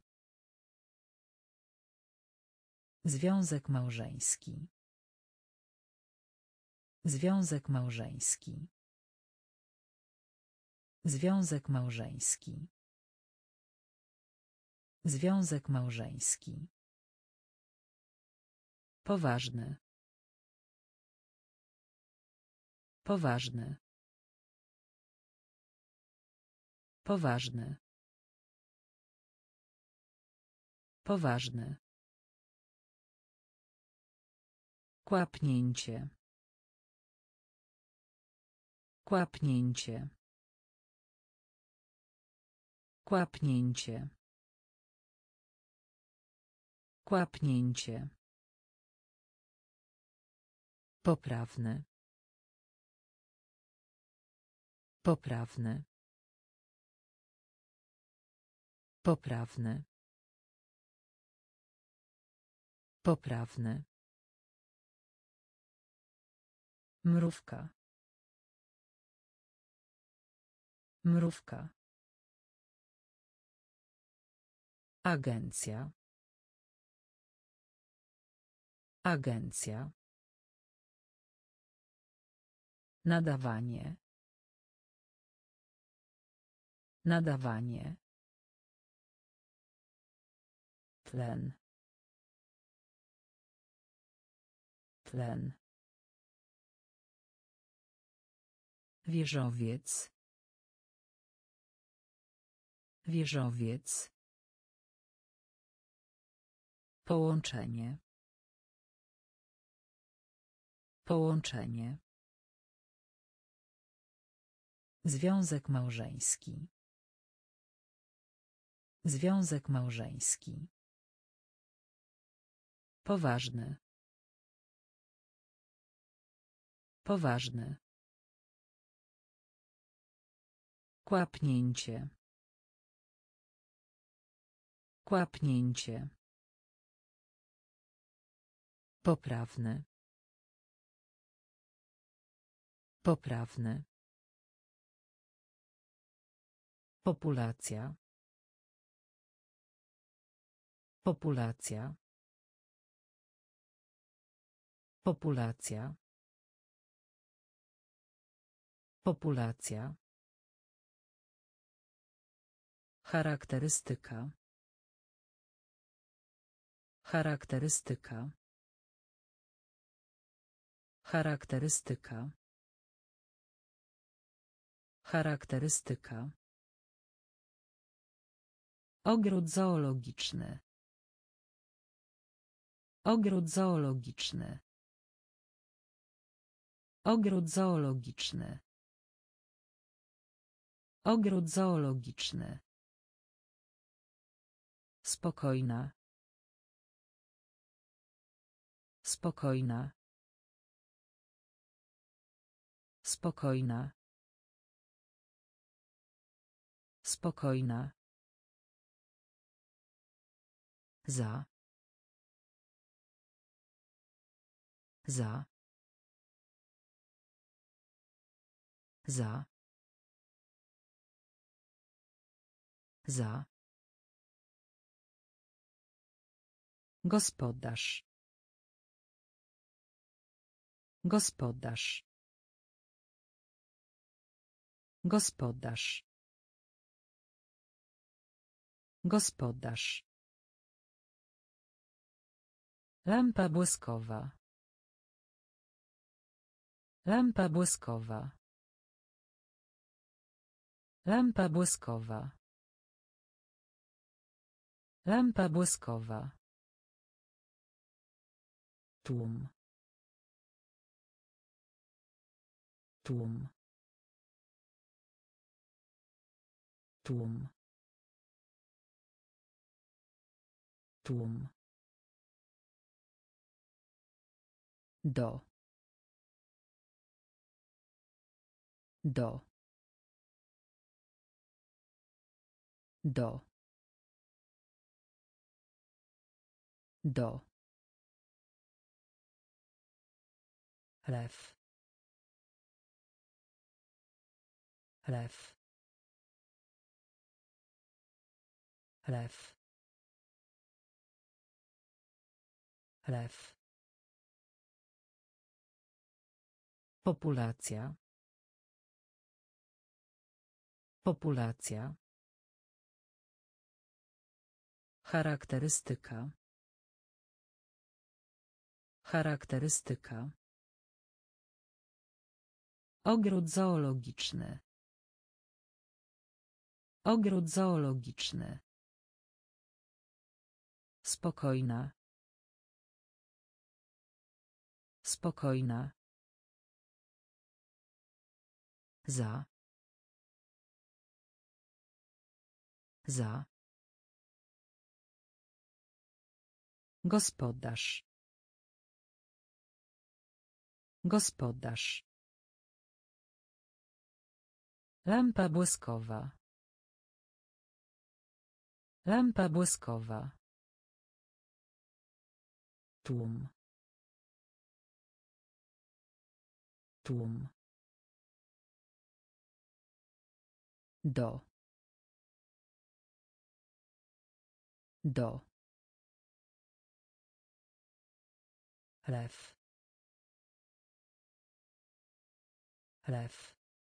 Związek małżeński. Związek małżeński. Związek małżeński. Związek małżeński. Poważny. Poważny. Poważny. Poważny. Kłapnięcie. Kłapnięcie. Kłapnięcie. Kłapnięcie. Poprawny. Poprawny. Poprawny. Poprawny. Mrówka. Mrówka. Agencja. Agencja. Nadawanie. Nadawanie. Tlen. Tlen. Wieżowiec. Wieżowiec. Połączenie. Połączenie. Związek małżeński. Związek małżeński. Poważny. Poważny. Kłapnięcie. Kłapnięcie. Poprawny. Poprawny. Populacja. Populacja. Populacja. Populacja. Charakterystyka. Charakterystyka. Charakterystyka. Charakterystyka. Ogród zoologiczny. Ogród zoologiczny. Ogród zoologiczny. Ogród zoologiczny. Spokojna. Spokojna. Spokojna. Spokojna. Za. Za. Za. Za. Gospodarz. Gospodarz. Gospodarz. Gospodarz. Lampa błyskowa. Lampa błyskowa. Lampa błyskowa. Lampa błyskowa. Tłum. Tłum. Tłum. Tłum. Do. Do. Do. Do. Lew. Lew. Lew. Lew. Populacja. Populacja. Charakterystyka. Charakterystyka. Ogród zoologiczny. Ogród zoologiczny. Spokojna. Spokojna. Za. Za. Gospodarz. Gospodarz. Lampa błyskowa. Lampa błyskowa. Tłum. Tłum. Do. Do. Lew. Lew.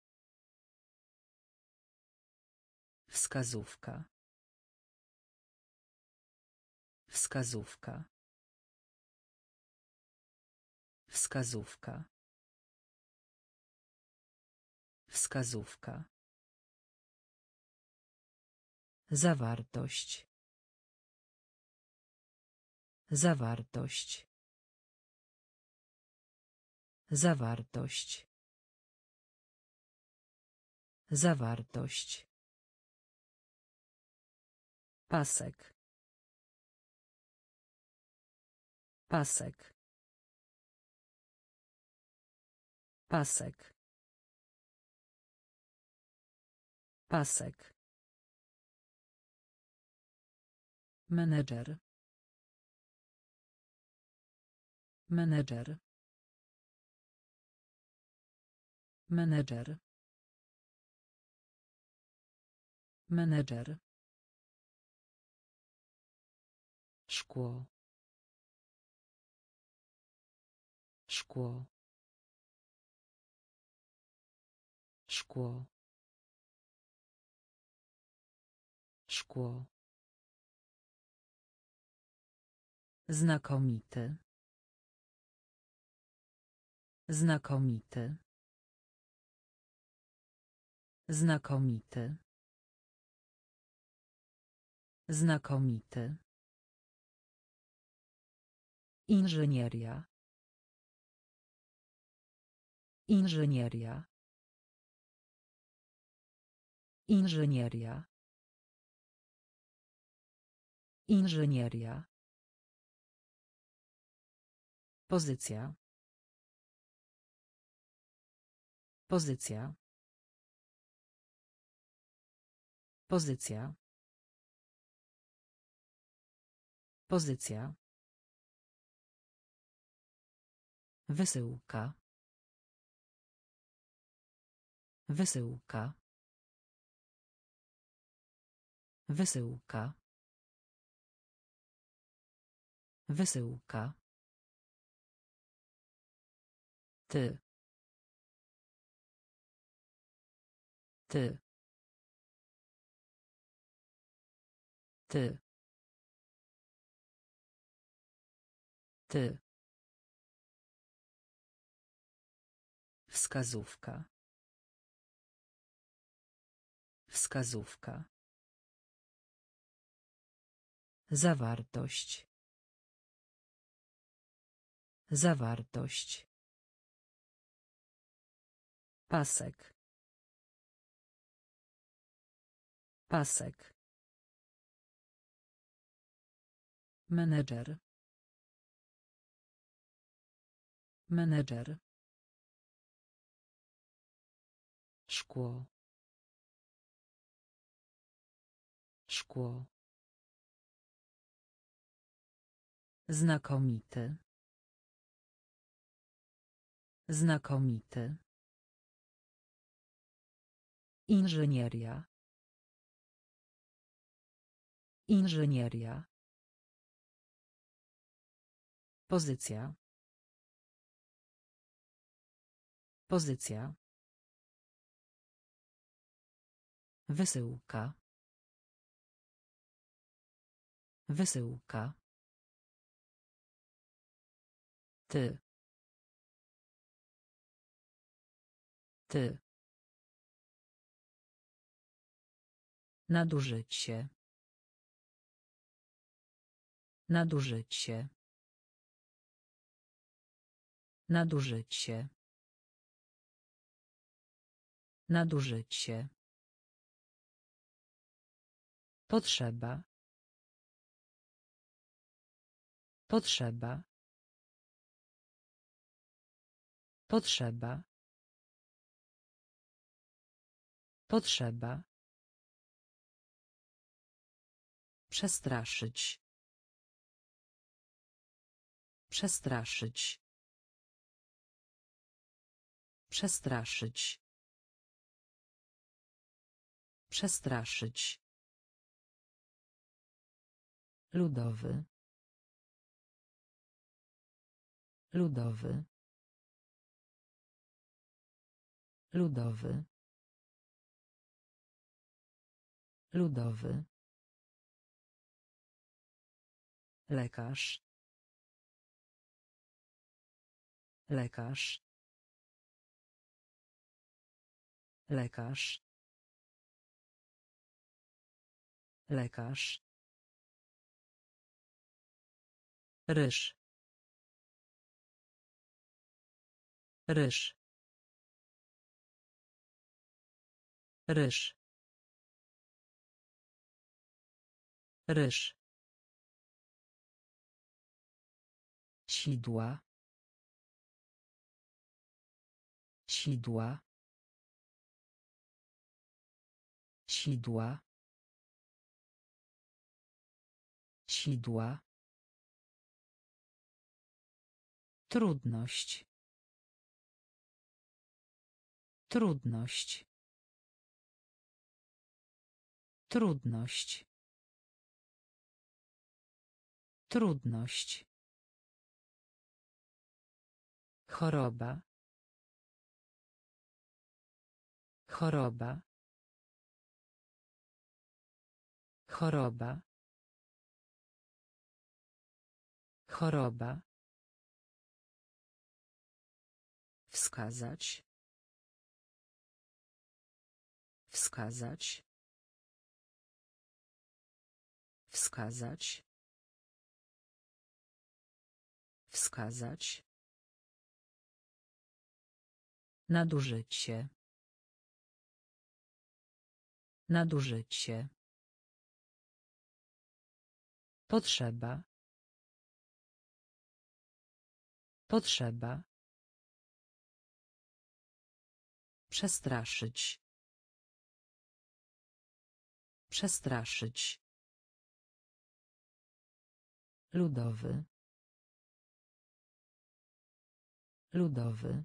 Wskazówka. Wskazówka. Wskazówka. Wskazówka. Zawartość. Zawartość. Zawartość. Zawartość. Pasek. Pasek. Pasek. Pasek. Menedżer. Menedżer. Menedżer. Menedżer. Szkło. Szkło. Szkło. Szkło. Znakomity. Znakomity. Znakomity. Znakomity. Inżynieria. Inżynieria. Inżynieria. Inżynieria. Pozycja. Pozycja. Pozycja. Pozycja. Wysyłka. Wysyłka. Wysyłka. Wysyłka. Ty. Ty. Ty. Ty. Wskazówka. Wskazówka. Zawartość. Zawartość. Pasek. Pasek. Menedżer. Menedżer. Szkło. Szkło. Znakomity. Znakomity. Inżynieria. Inżynieria. Pozycja. Pozycja. Wysyłka. Wysyłka. Ty. Ty. Nadużycie. Nadużycie. Nadużycie. Nadużycie. Potrzeba. Potrzeba. Potrzeba. Potrzeba. Przestraszyć. Przestraszyć. Przestraszyć. Przestraszyć. Ludowy. Ludowy. Ludowy. Ludowy. Lekarz. Lekarz. Lekarz. Lekarz. Ryż. Ryż. Ryż. Ryż. Sidła. Sidła. Sidła. Sidła. Trudność. Trudność. Trudność. Trudność. Choroba. Choroba. Choroba. Choroba. Wskazać. Wskazać. Wskazać. Wskazać. Nadużycie. Nadużycie. Potrzeba. Potrzeba. Przestraszyć. Przestraszyć. Ludowy. Ludowy.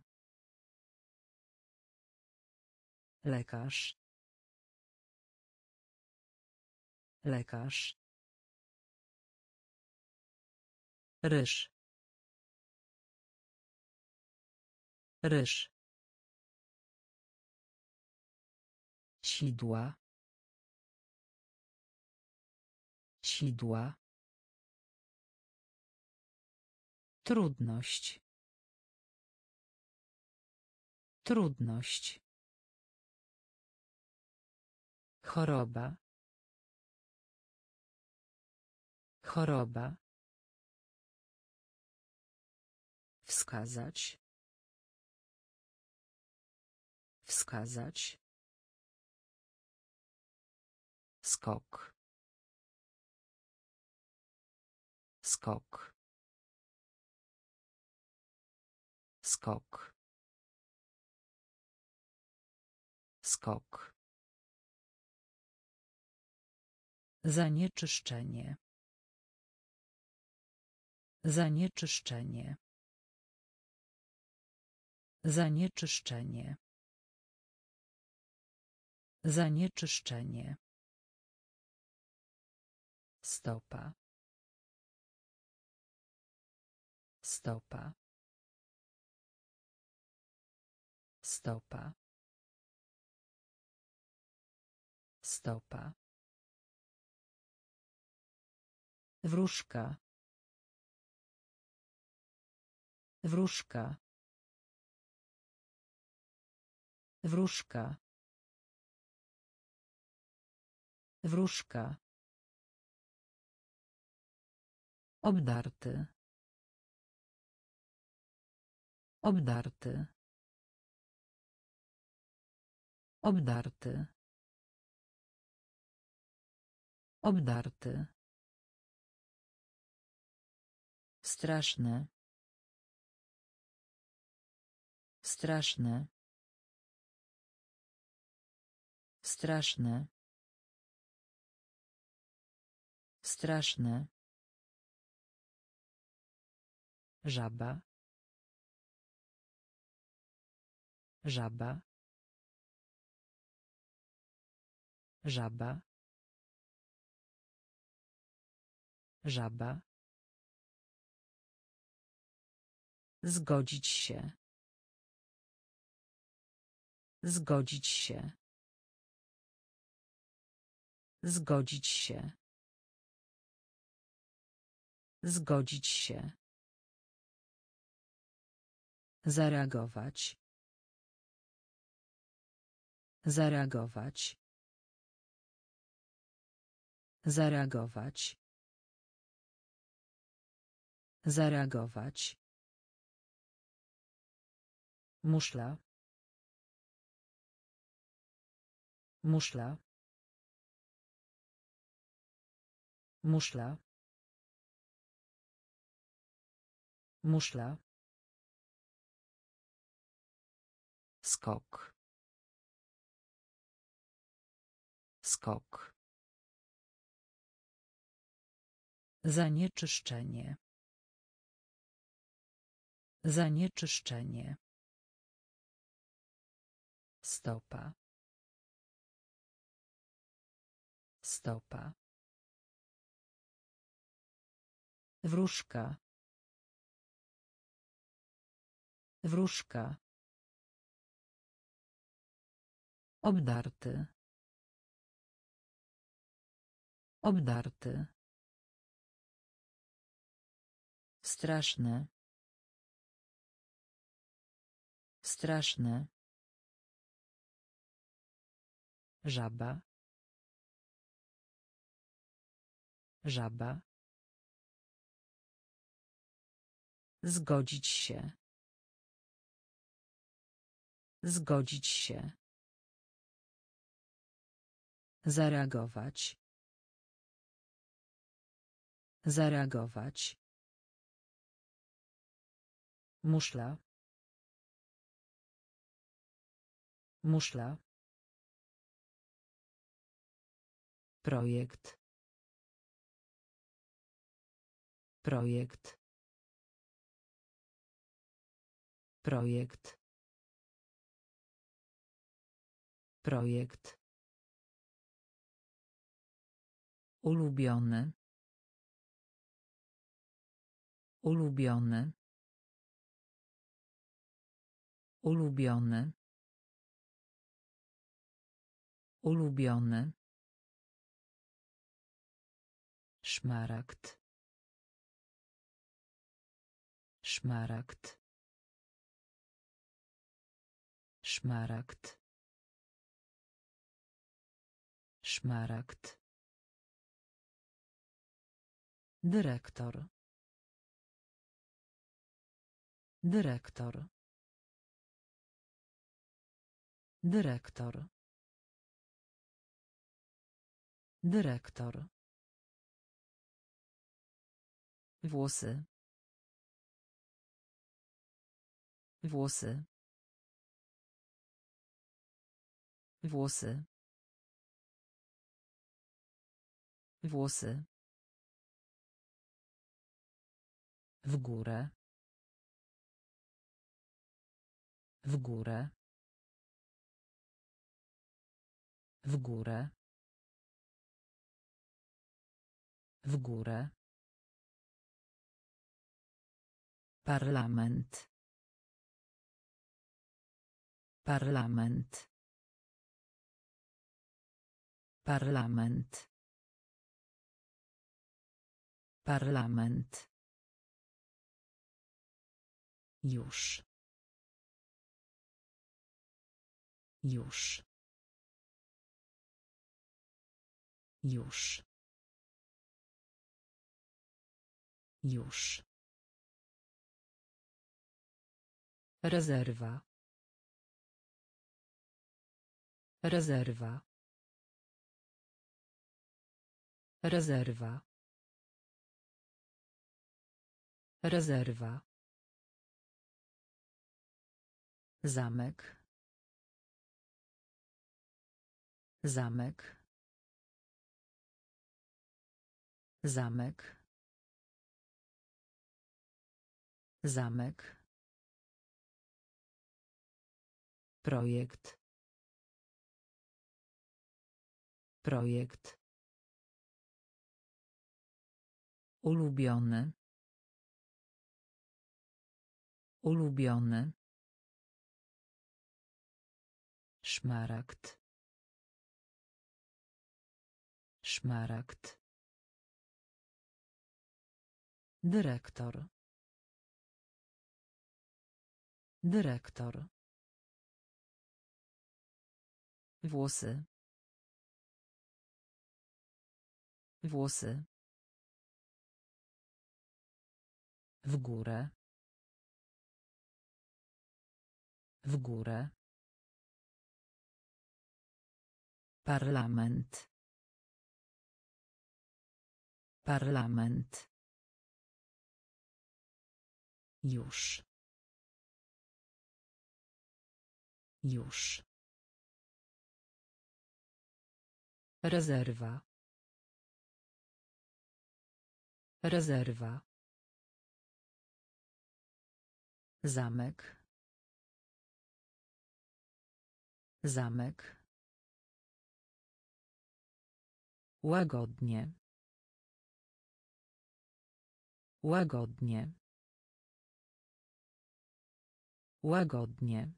Lekarz. Lekarz. Ryż. Ryż. Sidła. Sidła. Trudność. Trudność. Choroba. Choroba. Wskazać. Wskazać. Skok. Skok. Skok. Skok. Zanieczyszczenie. Zanieczyszczenie. Zanieczyszczenie. Zanieczyszczenie. Stopa. Stopa. Stopa. Stopa. Wróżka. Wróżka. Wróżka. Wróżka. Obdarty. Obdarty. Obdarty. Obdarty. Straszne. Straszne. Straszne. Straszne. Żaba. Żaba. Żaba. Żaba. Zgodzić się. Zgodzić się. Zgodzić się. Zgodzić się. Zareagować. Zareagować. Zareagować. Zareagować. Muszla. Muszla. Muszla. Muszla. Skok. Skok. Zanieczyszczenie. Zanieczyszczenie. Stopa. Stopa. Wróżka. Wróżka. Obdarty. Obdarty. Straszne. Straszne. Żaba. Żaba. Zgodzić się. Zgodzić się. Zareagować. Zareagować. Muszla. Muszla. Projekt. Projekt. Projekt. Projekt. Ulubiony. Ulubiony. Ulubiony. Ulubiony. Szmaragd. Szmaragd. Szmaragd. Szmaragd. Dyrektor. Dyrektor. Dyrektor. Dyrektor. Włosy. Włosy. Włosy. Włosy. W górę. W górę. W górę. W górę. Parlament. Parlament. Parlament. Parlament. Już. Już. Już. Już. Rezerwa. Rezerwa. Rezerwa. Rezerwa. Zamek. Zamek. Zamek. Zamek. Projekt. Projekt. Ulubiony. Ulubiony. Szmaragd. Szmaragd. Dyrektor. Dyrektor. Włosy. Włosy. W górę. W górę. Parlament. Parlament. Już. Już. Rezerwa. Rezerwa. Zamek. Zamek. Łagodnie. Łagodnie. Łagodnie.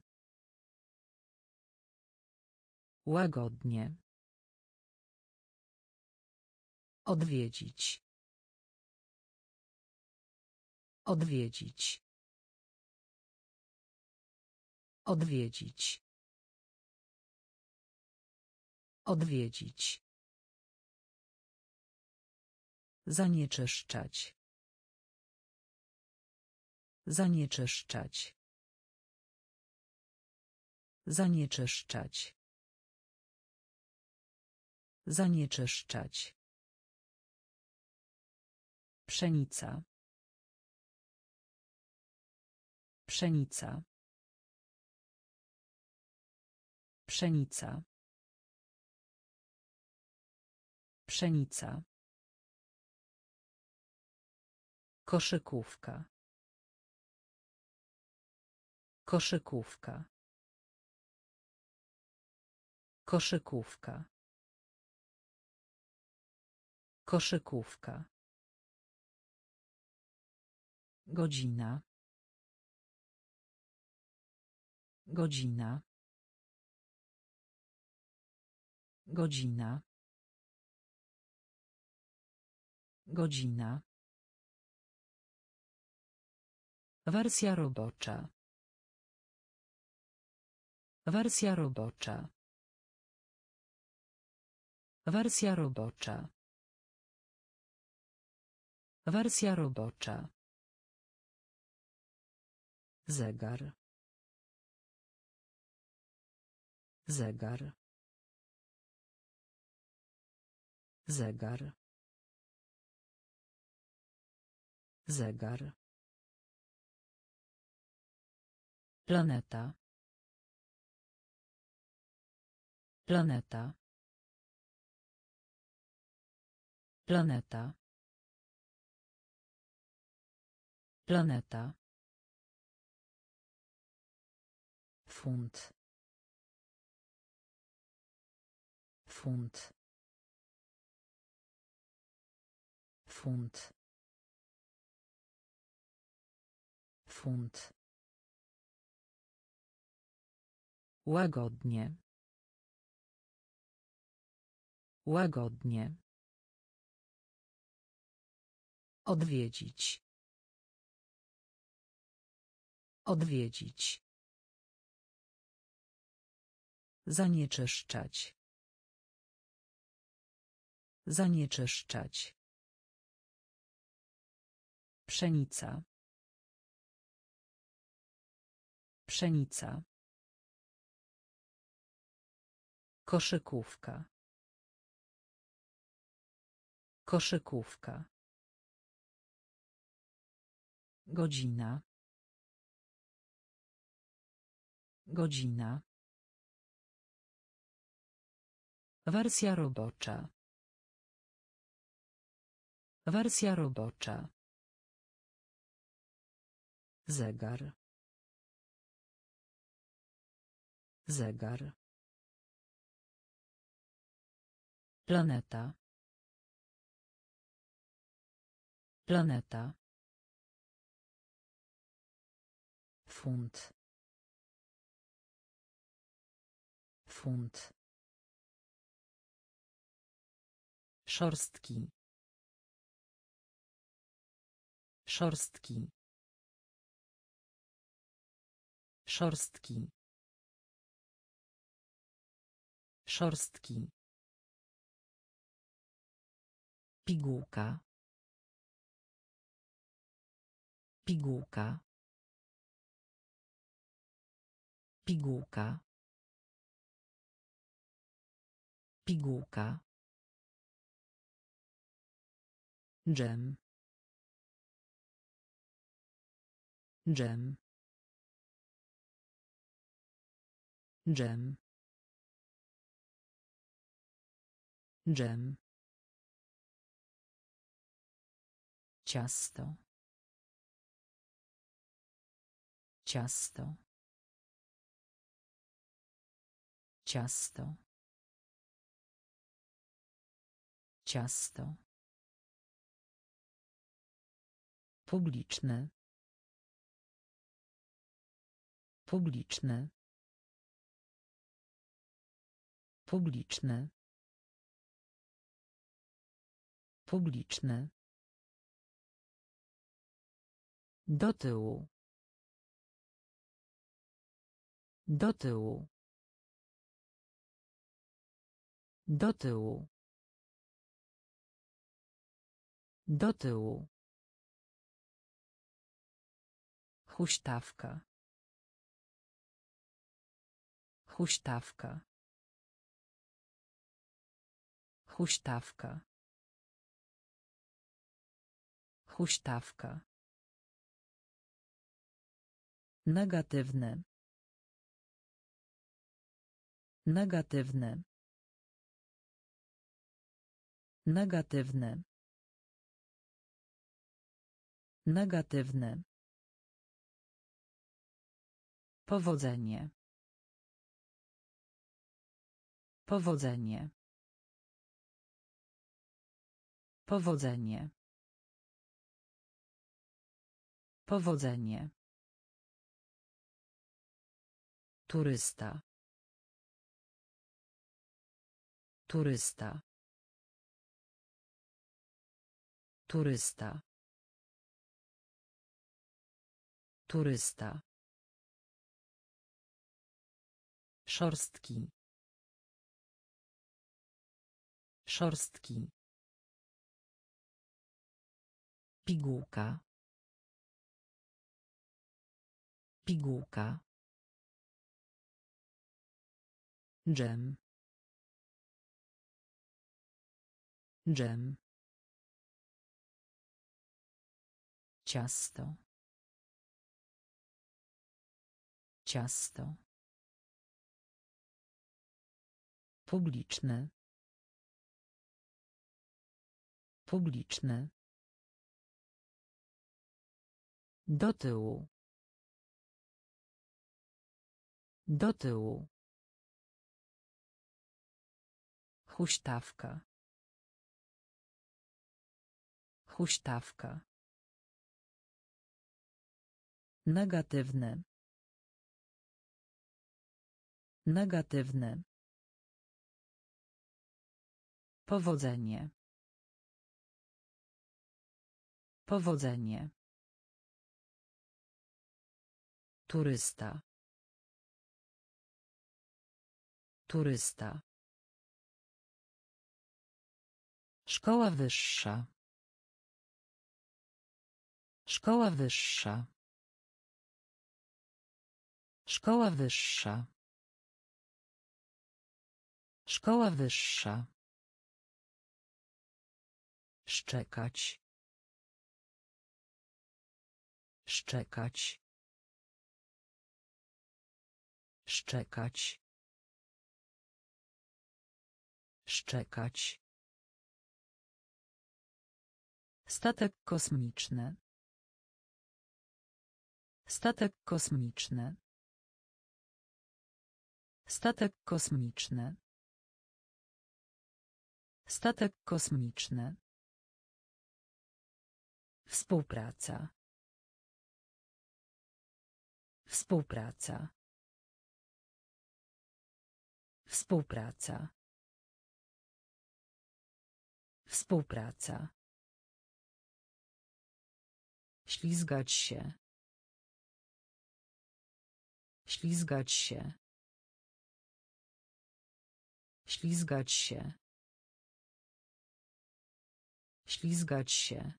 Łagodnie. Odwiedzić. Odwiedzić. Odwiedzić. Odwiedzić. Zanieczyszczać. Zanieczyszczać. Zanieczyszczać. Zanieczyszczać. Pszenica. Pszenica. Pszenica. Pszenica. Koszykówka. Koszykówka. Koszykówka. Koszykówka. Godzina. Godzina. Godzina. Godzina. Wersja robocza. Wersja robocza. Wersja robocza. Wersja robocza. Zegar. Zegar. Zegar. Zegar. Planeta. Planeta. Planeta. Planeta. Funt. Funt. Funt. Funt. Łagodnie. Łagodnie. Odwiedzić. Odwiedzić. Zanieczyszczać. Zanieczyszczać. Pszenica. Pszenica. Koszykówka. Koszykówka. Godzina. Godzina. Wersja robocza. Wersja robocza. Zegar. Zegar. Planeta. Planeta. Funt. Funt. Szorstki. Szorstki. Szorstki. Szorstki. Pigułka. Pigułka. Pigułka. Pigułka. Dżem. Dżem. Dżem. Dżem. Ciasto. Ciasto. Ciasto. Ciasto. Publiczne. Publiczne. Publiczne. Publiczne. Do tyłu. Do tyłu. Do tyłu. Do tyłu. Huśtawka. Huśtawka. Huśtawka. Huśtawka. Negatywne. Negatywne. Negatywne. Negatywne. Powodzenie. Powodzenie. Powodzenie. Powodzenie. Turysta. Turysta. Turysta. Turysta. Szorstki. Szorstki. Pigułka. Pigułka. Dżem. Dżem. Ciasto. Ciasto. Publiczne. Publiczne. Do tyłu. Do tyłu. Huśtawka. Huśtawka. Negatywne. Negatywne. Powodzenie. Powodzenie. Turysta. Turysta. Szkoła wyższa. Szkoła wyższa. Szkoła wyższa. Szkoła wyższa. Szczekać. Szczekać. Szczekać. Szczekać. Statek kosmiczny. Statek kosmiczny. Statek kosmiczny. Statek kosmiczny. Współpraca. Współpraca. Współpraca. Współpraca. Ślizgać się. Ślizgać się. Ślizgać się. Ślizgać się.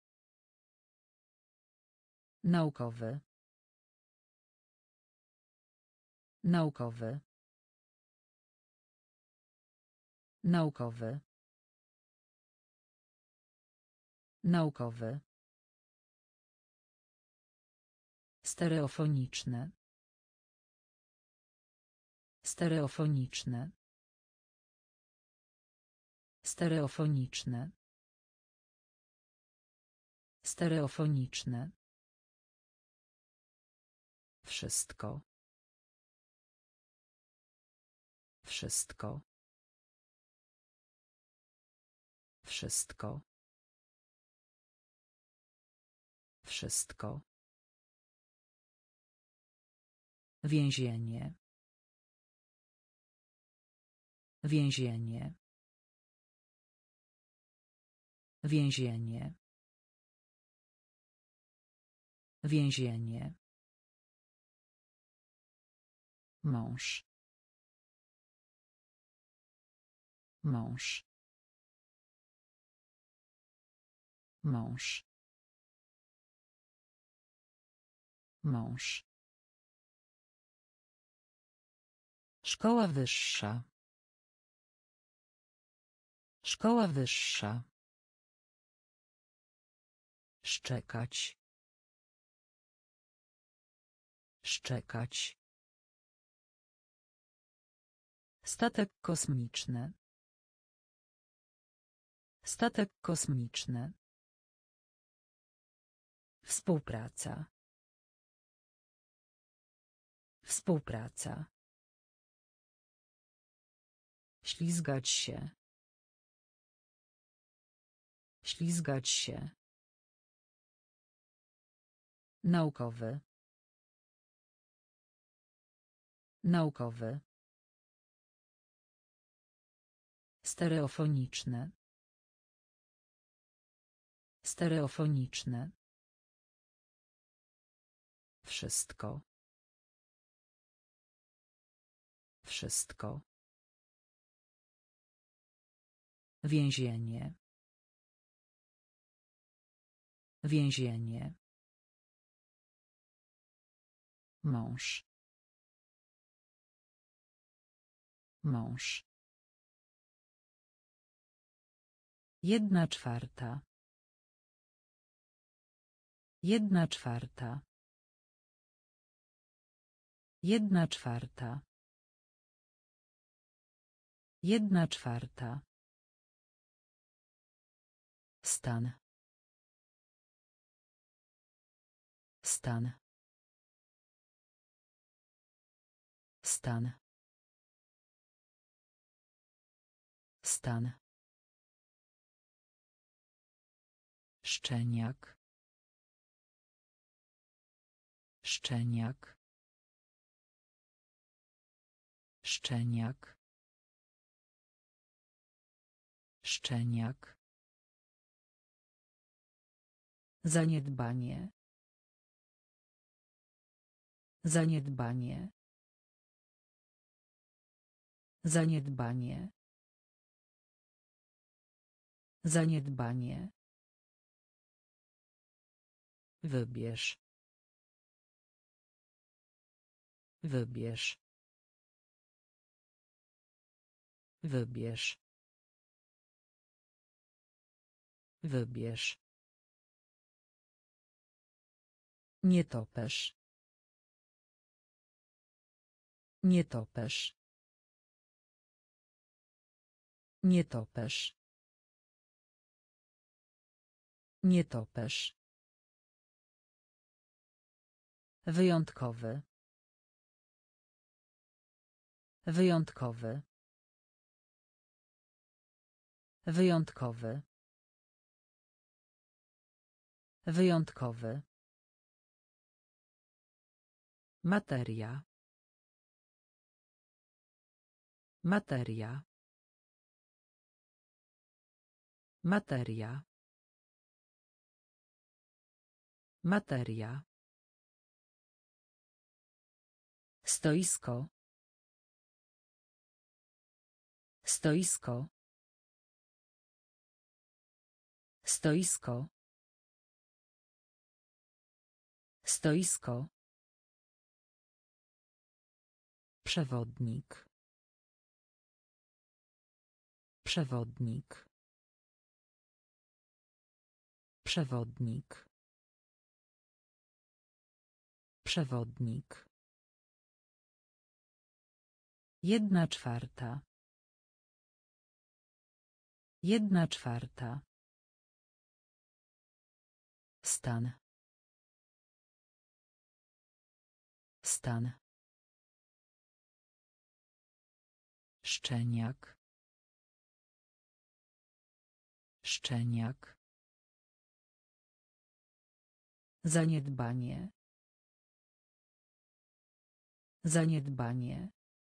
Naukowy. Naukowy. Naukowy. Naukowy. Stereofoniczne. Stereofoniczne. Stereofoniczne. Stereofoniczne. Wszystko. Wszystko. Wszystko. Wszystko. Więzienie. Więzienie. Więzienie. Więzienie. Mąż. Mąż. Mąż. Mąż. Szkoła wyższa. Szkoła wyższa. Szczekać. Szczekać. Statek kosmiczny. Statek kosmiczny. Współpraca. Współpraca. Ślizgać się. Ślizgać się. Naukowy. Naukowy. Stereofoniczne. Stereofoniczne. Wszystko. Wszystko. Więzienie. Więzienie. Mąż. Mąż. Jedna czwarta. Jedna czwarta. Jedna czwarta. Jedna czwarta. Stan. Stan. Stan. Stan. Szczeniak. Szczeniak. Szczeniak. Szczeniak. Zaniedbanie. Zaniedbanie. Zaniedbanie. Zaniedbanie. Wybierz. Wybierz. Wybierz. Wybierz. Nietoperz. Nietoperz. Nietoperz. Nietoperz. Wyjątkowy. Wyjątkowy. Wyjątkowy. Wyjątkowy. Materia. Materia. Materia. Materia. Stoisko. Stoisko. Stoisko. Stoisko. Przewodnik. Przewodnik. Przewodnik. Przewodnik. Jedna czwarta. Jedna czwarta. Stan. Stan. Szczeniak. Szczeniak. Zaniedbanie. Zaniedbanie.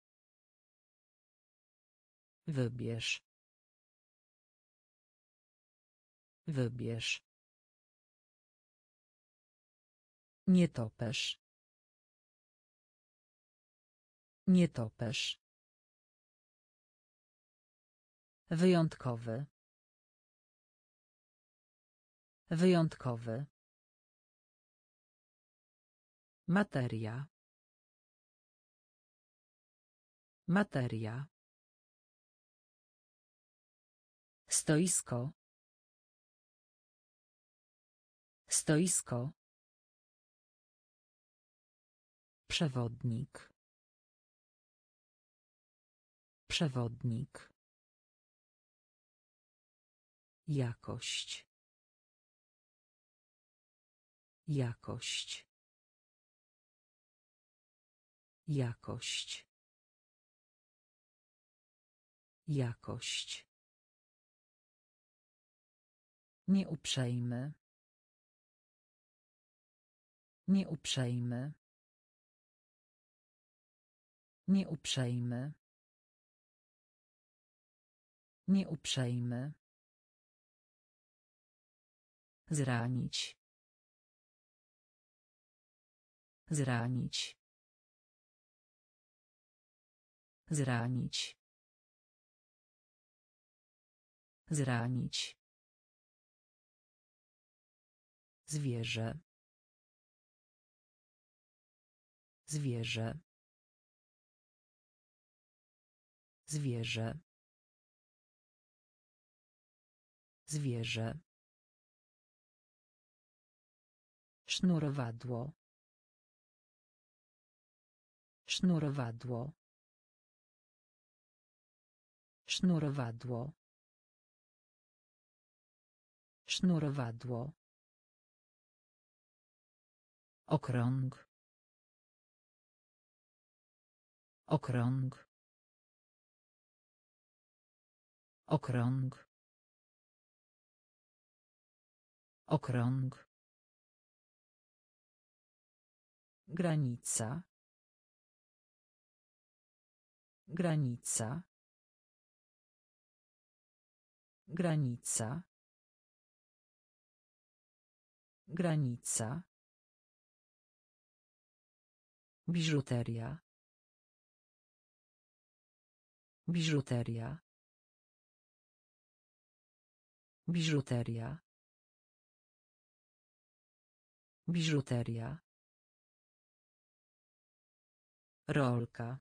Wybierz. Wybierz. Nietoperz. Nietoperz. Wyjątkowy. Wyjątkowy. Materia. Materia. Stoisko. Stoisko. Przewodnik. Przewodnik. Jakość. Jakość. Jakość. Jakość. Nieuprzejmy. Nieuprzejmy. Nieuprzejmy. Nieuprzejmy. Zranić. Zranić. Zranić. Zranić. Zwierzę. Zwierzę. Zwierzę. Zwierzę. Sznurowadło. Sznurowadło. Sznurowadło. Sznurowadło. Okrąg. Okrąg. Okrąg. Okrąg. Granica. Granica. Granica. Granica. Biżuteria. Biżuteria. Biżuteria. Biżuteria. Rolka.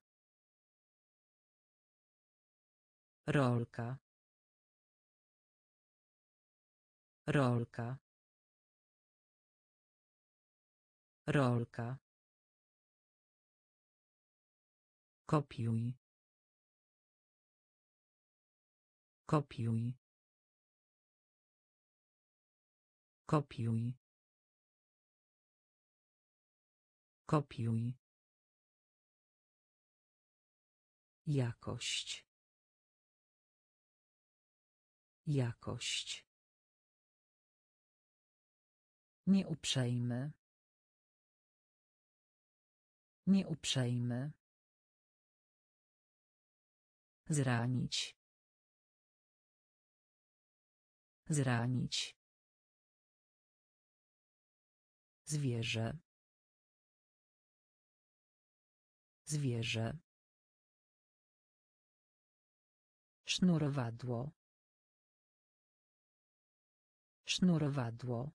Rolka. Rolka. Rolka. Kopiuj. Kopiuj. Kopiuj. Kopiuj. Jakość. Jakość. Nieuprzejmy. Nieuprzejmy. Zranić. Zranić. Zwierzę. Zwierzę. Sznurowadło. Sznurowadło.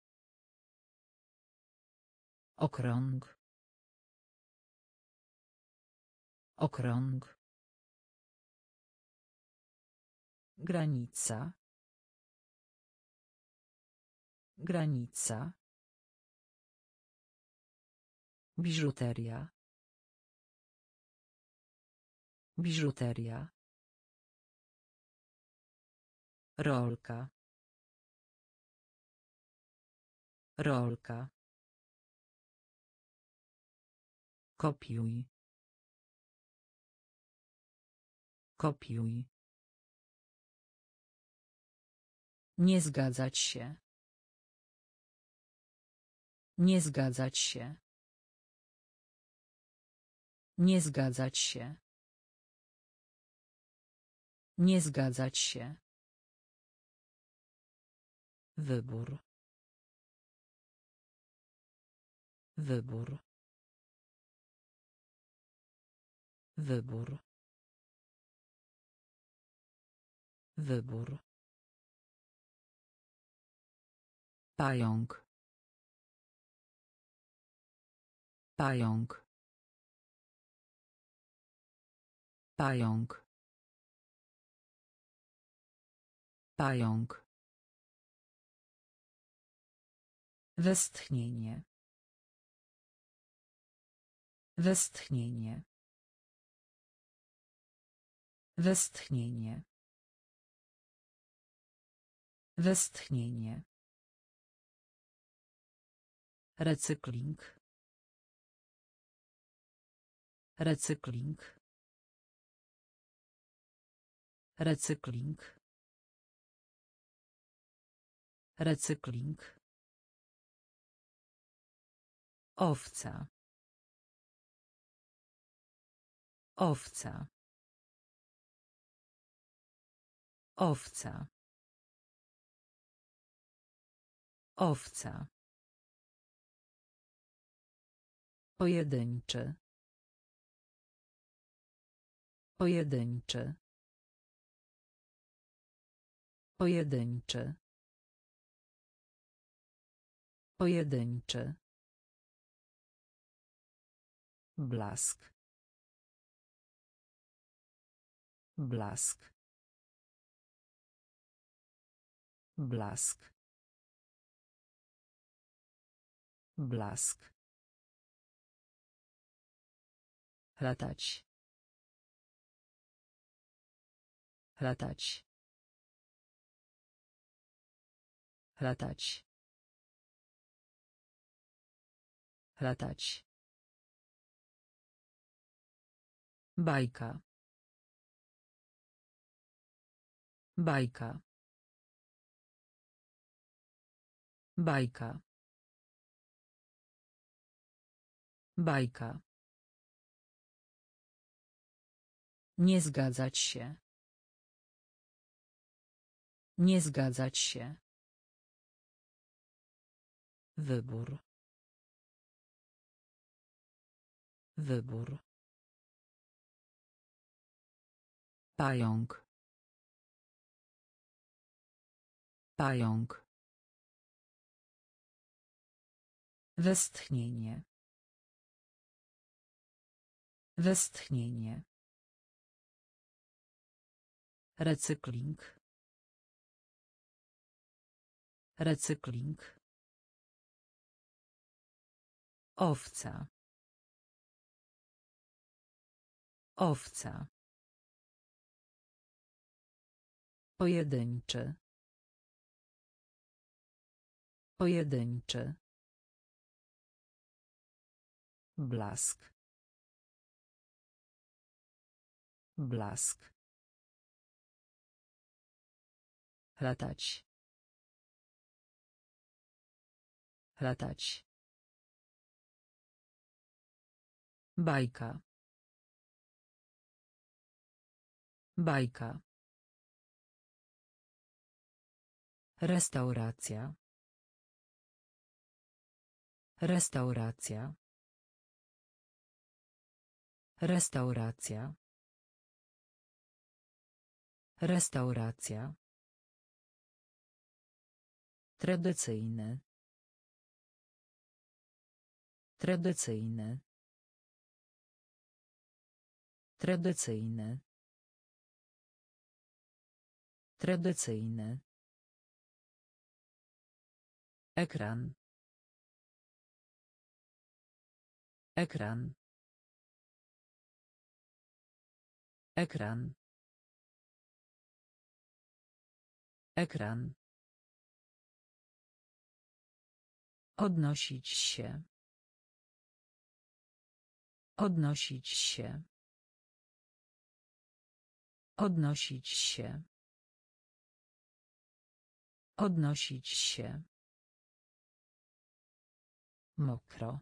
Okrąg. Okrąg. Granica. Granica. Biżuteria. Biżuteria. Rolka. Rolka. Kopiuj. Kopiuj. Nie zgadzać się. Nie zgadzać się. Nie zgadzać się. Nie zgadzać się. Wybór. Wybór. Wybór. Wybór. Pająk. Pająk. Pająk. Pająk. Westchnienie. Westchnienie. Westchnienie. Westchnienie. Recykling. Recykling. Recykling. Recykling. Owca. Owca. Owca. Owca. Pojedynczy. Pojedynczy. Pojedynczy. Pojedynczy. Blask. Blask. Blask. Blask. Latać. Latać. Latać. Latać. Bajka. Bajka. Bajka. Bajka. Nie zgadzać się. Nie zgadzać się. Wybór. Wybór. Pająk. Pająk. Westchnienie. Westchnienie. Recykling. Recykling. Owca. Owca. Pojedynczy. Pojedynczy. Blask. Blask. Latać. Latać. Bajka. Bajka. Restauracja. Restauracja. Restauracja. Restauracja. Tradycyjny. Tradycyjny. Tradycyjny. Tradycyjny. Ekran. Ekran. Ekran. Ekran. Odnosić się. Odnosić się. Odnosić się. Odnosić się. Mokro.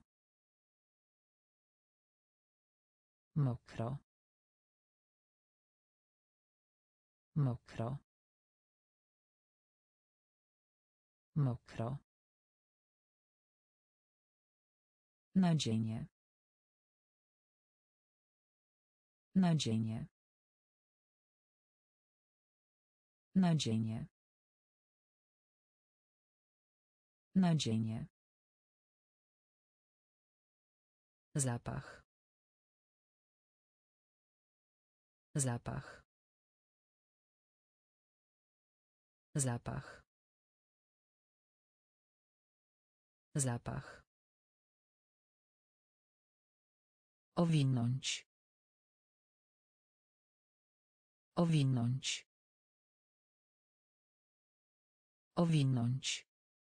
Mokro. Mokro. Mokro. Nadzienie. Nadzienie. Nadzienie. Nadzienie. Zapach. Zapach. Zapach. Zapach. Owinąć. Owinąć. Owinąć.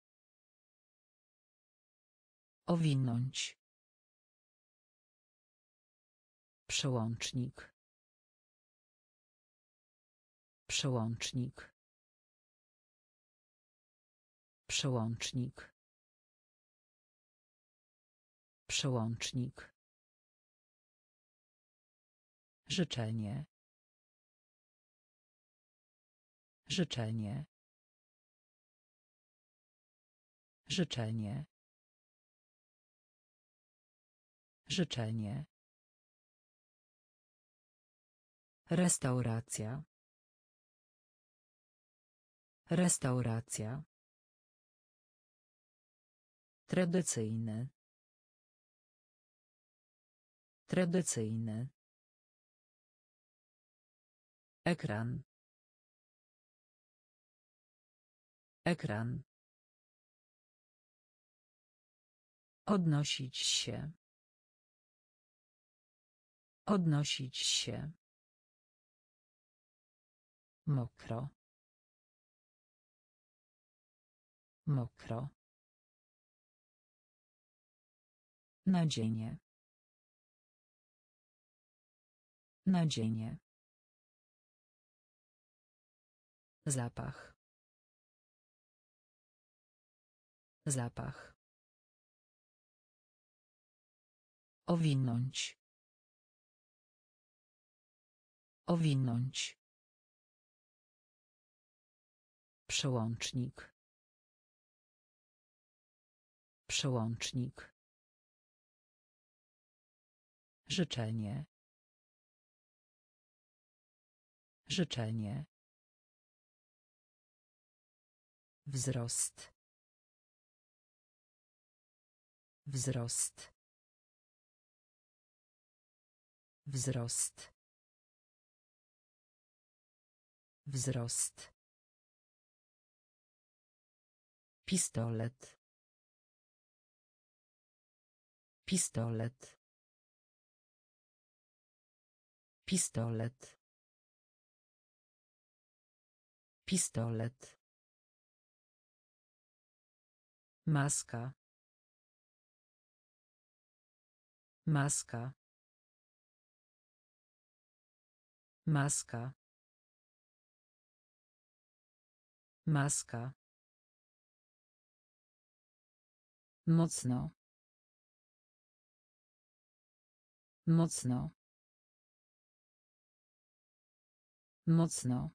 Owinąć. Przełącznik. Przełącznik. Przełącznik. Przełącznik. Życzenie. Życzenie. Życzenie. Życzenie. Restauracja. Restauracja. Tradycyjny. Tradycyjny. Ekran. Ekran. Odnosić się. Odnosić się. Mokro. Mokro. Nadzienie. Nadzienie. Zapach. Zapach. Owinąć. Owinąć. Przełącznik. Przełącznik. Życzenie. Życzenie. Wzrost. Wzrost. Wzrost. Wzrost. Pistolet. Pistolet. Pistolet. Pistolet. Maska. Maska. Maska. Maska. Mocno. Mocno. Mocno.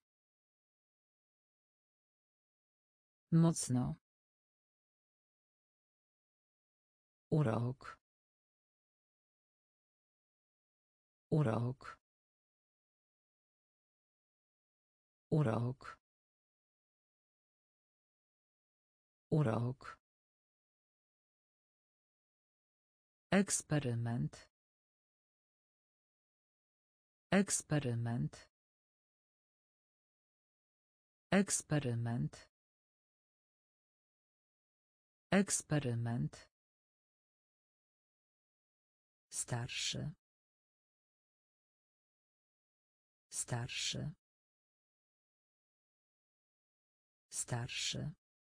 Mocno. Urok. Urok. Urok. Urok. Eksperyment. Eksperyment. Eksperyment. Eksperyment. Starszy. Starszy. Starszy.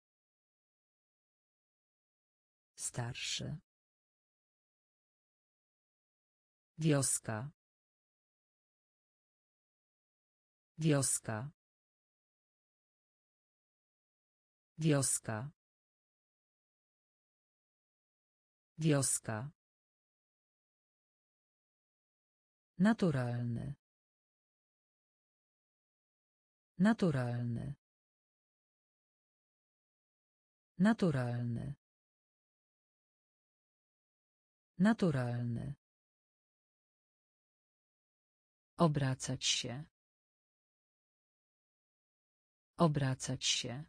Starszy. Wioska. Wioska. Wioska. Wioska. Naturalny. Naturalny. Naturalny. Naturalny. Obracać się. Obracać się.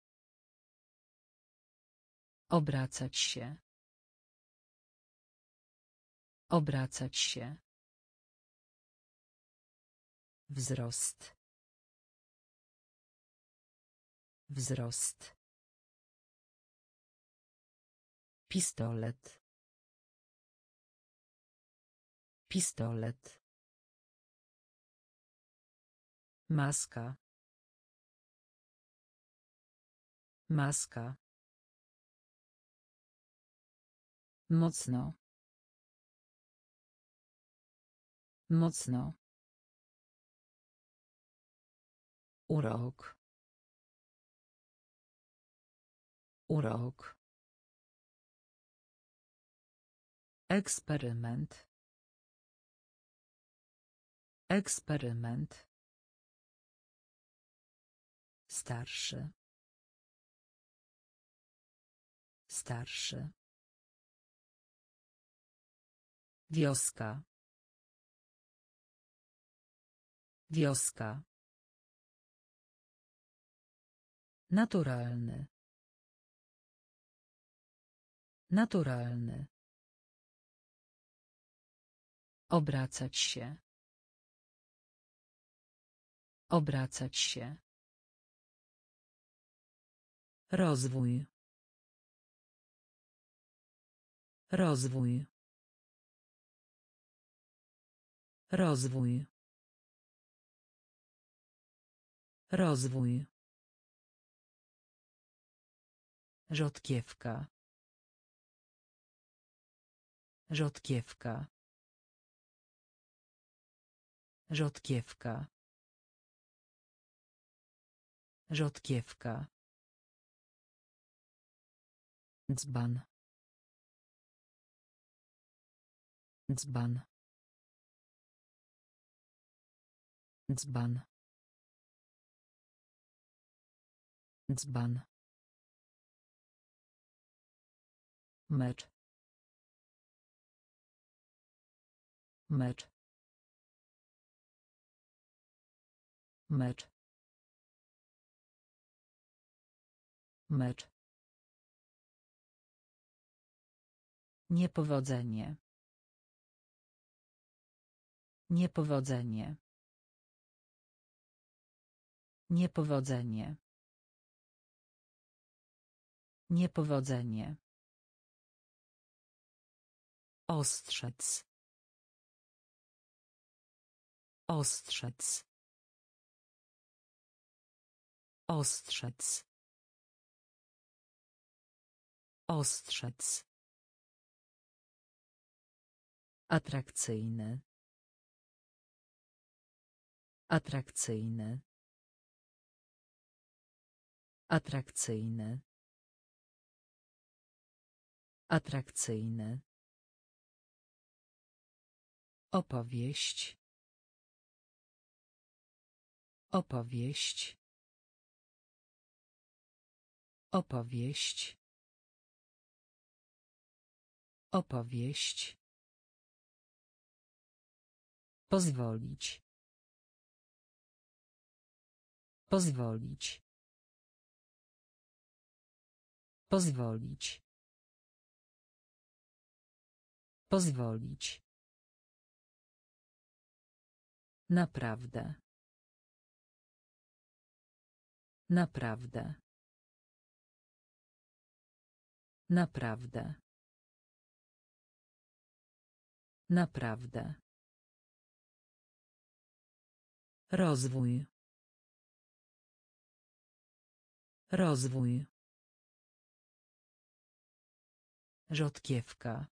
Obracać się. Obracać się. Wzrost. Wzrost. Pistolet. Pistolet. Maska. Maska. Mocno. Mocno. Urok. Urok. Eksperyment. Eksperyment. Starszy. Starszy. Wioska. Wioska. Naturalny. Naturalny. Obracać się. Obracać się. Rozwój. Rozwój. Rozwój. Rozwój. Rzodkiewka. Rzodkiewka. Rzodkiewka. Rzodkiewka. Dzban. Dzban. Dzban. Dzban. Mecz. Mecz. Mecz. Mecz. Niepowodzenie. Niepowodzenie. Niepowodzenie. Niepowodzenie. Ostrzec. Ostrzec. Ostrzec. Ostrzec. Atrakcyjny. Atrakcyjny. Atrakcyjny. Atrakcyjny. Opowieść. Opowieść. Opowieść. Opowieść. Pozwolić. Pozwolić. Pozwolić. Pozwolić. Naprawdę. Naprawdę. Naprawdę. Naprawdę. Rozwój. Rozwój. Rzodkiewka.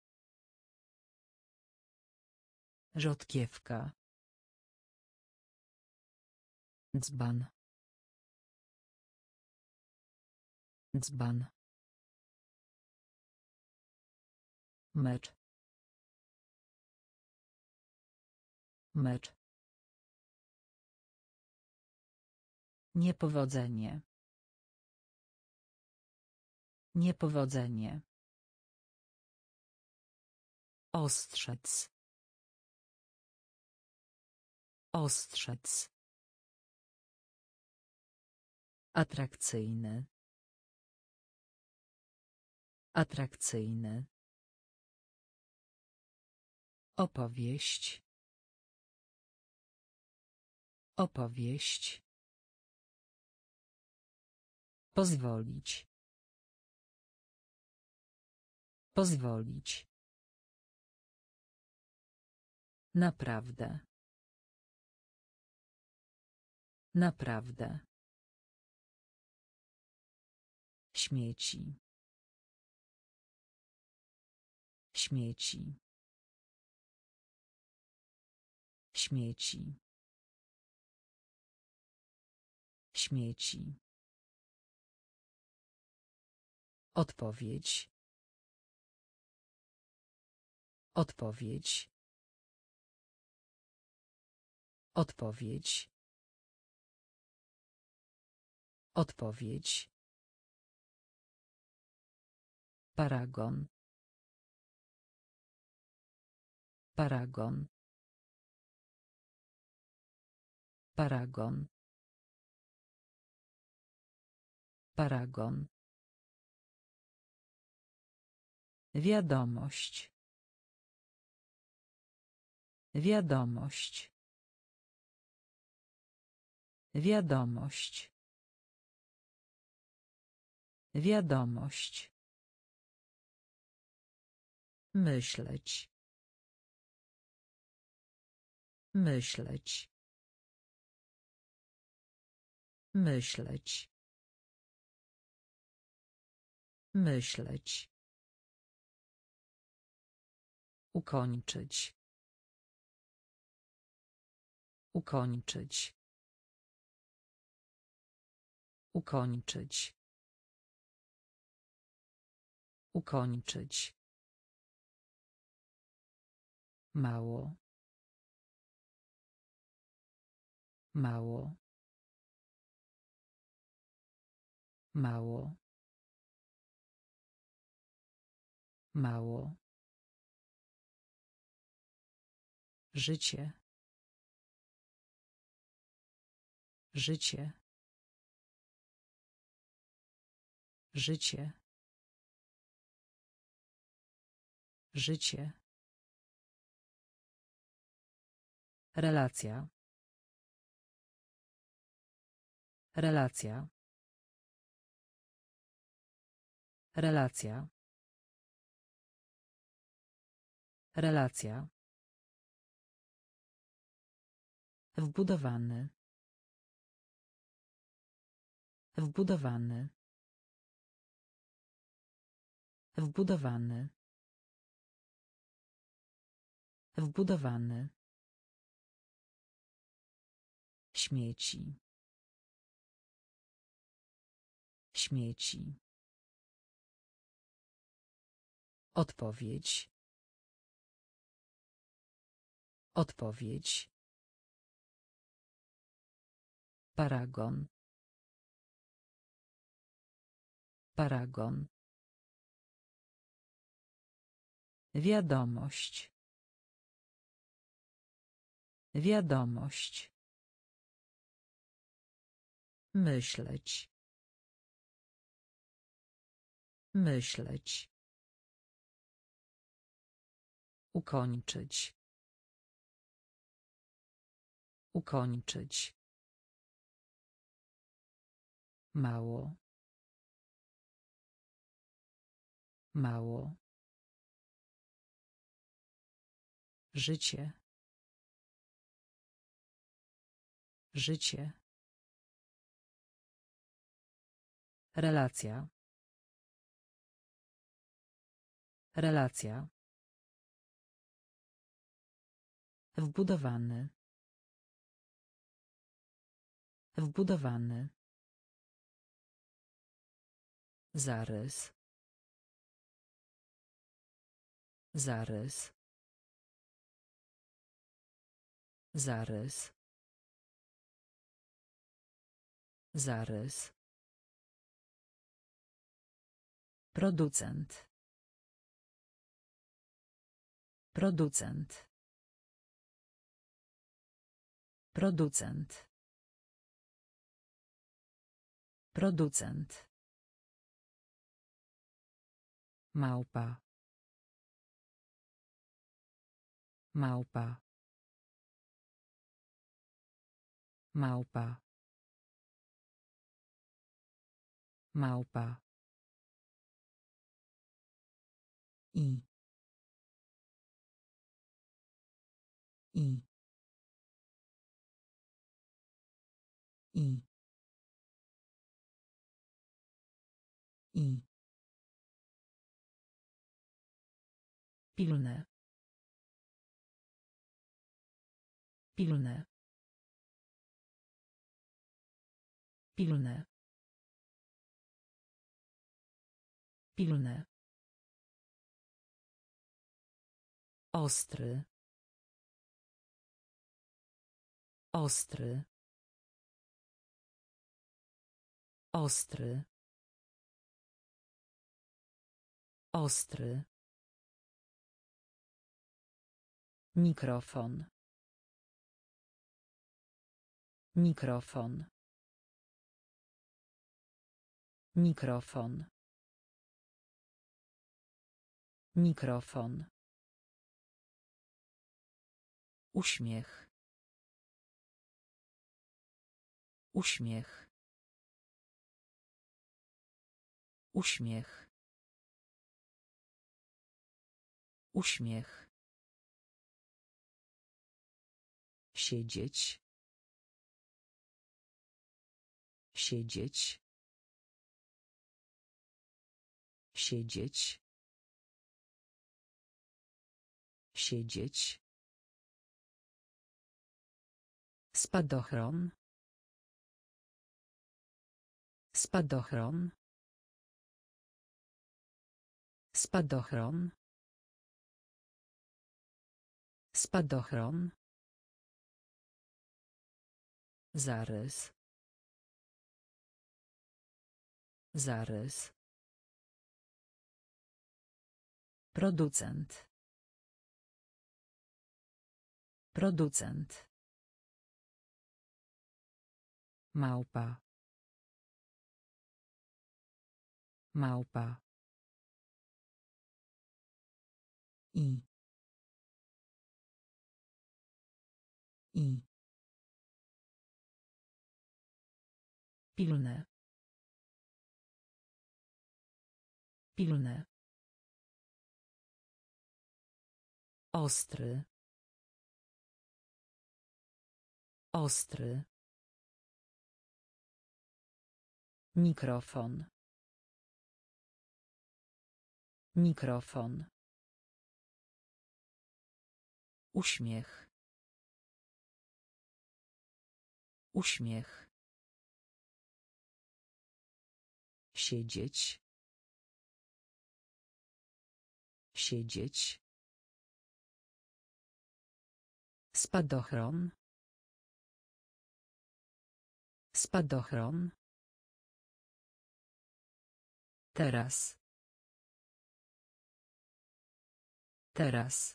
Rzodkiewka. Dzban. Dzban. Mecz. Mecz. Niepowodzenie. Niepowodzenie. Ostrzec. Ostrzec. Atrakcyjny. Atrakcyjny. Opowieść. Opowieść. Pozwolić. Pozwolić. Naprawdę. Naprawdę. Śmieci. Śmieci. Śmieci. Śmieci. Odpowiedź. Odpowiedź. Odpowiedź. Odpowiedź. Paragon. Paragon. Paragon. Paragon. Wiadomość. Wiadomość. Wiadomość. Wiadomość. Myśleć. Myśleć. Myśleć. Myśleć. Ukończyć. Ukończyć. Ukończyć. Ukończyć. Mało. Mało. Mało. Mało. Życie. Życie. Życie. Życie. Relacja. Relacja. Relacja. Relacja. Wbudowany. Wbudowany. Wbudowany. Wbudowany. Śmieci. Śmieci. Odpowiedź. Odpowiedź. Paragon. Paragon. Wiadomość. Wiadomość. Myśleć. Myśleć. Ukończyć. Ukończyć. Mało. Mało. Życie. Życie. Relacja. Relacja. Wbudowany. Wbudowany. Zarys. Zarys. Zarys. Zarys. Producent. Producent. Producent. Producent. Małpa. Małpa. Małpa. Małpa. I. I. I. I. Pilne. Pilne. Pilne. Pilne. Ostry. Ostry. Ostry. Ostry. Mikrofon. Mikrofon. Mikrofon. Mikrofon. Uśmiech. Uśmiech. Uśmiech. Uśmiech. Siedzieć. Siedzieć. Siedzieć. Siedzieć. Spadochron. Spadochron. Spadochron. Spadochron. Zarys. Zarys. Producent. Producent. Małpa. Małpa. I. I. Pilne. Pilne. Ostry. Ostry. Mikrofon. Mikrofon. Uśmiech. Uśmiech. Siedzieć. Siedzieć. Spadochron. Spadochron. Teraz. Teraz.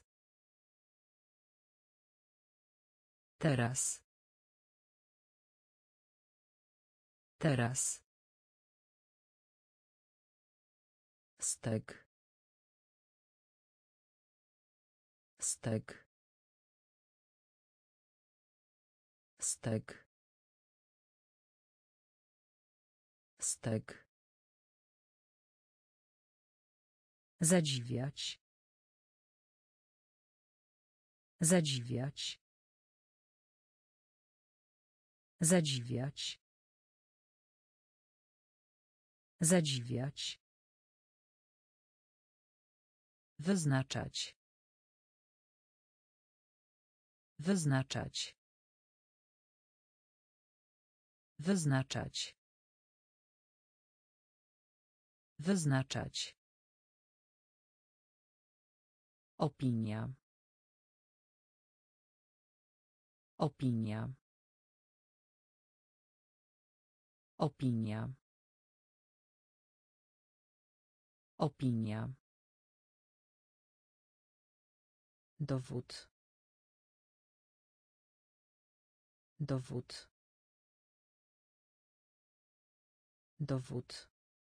Teraz. Teraz. Stek. Stek. Stek. Stek. Zadziwiać. Zadziwiać. Zadziwiać. Zadziwiać. Wyznaczać. Wyznaczać. Wyznaczać. Wyznaczać. Opinia. Opinia. Opinia. Opinia. Dowód. Dowód. Dowód.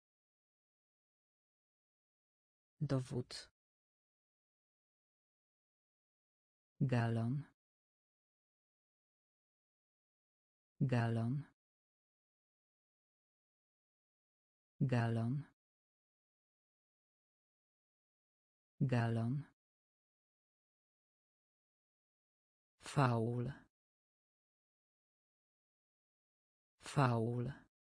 Dowód. Galon. Galon. Galon. Galon. Faul. Faul.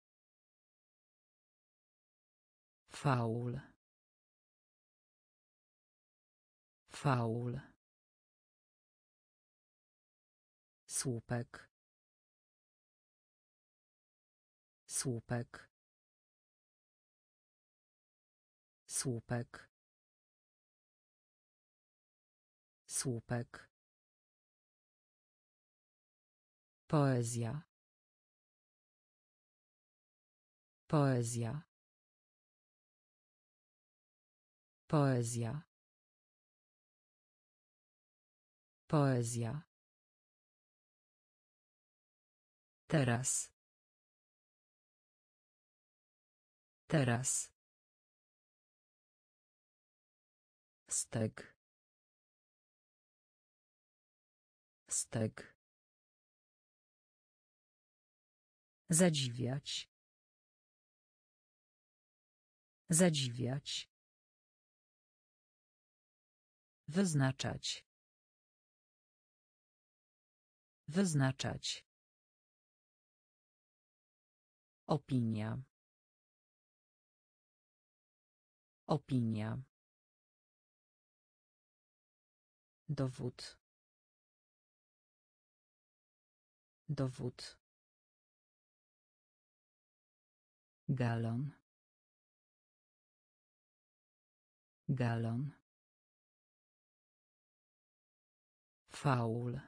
Faul. Faul. Słupek. Słupek. Słupek. Słupek. Poezja. Poezja. Poezja. Poezja. Teraz. Teraz. Stek. Stek. Zadziwiać. Zadziwiać. Wyznaczać. Wyznaczać. Opinia. Opinia. Dowód. Dowód. Galon. Galon. Faul.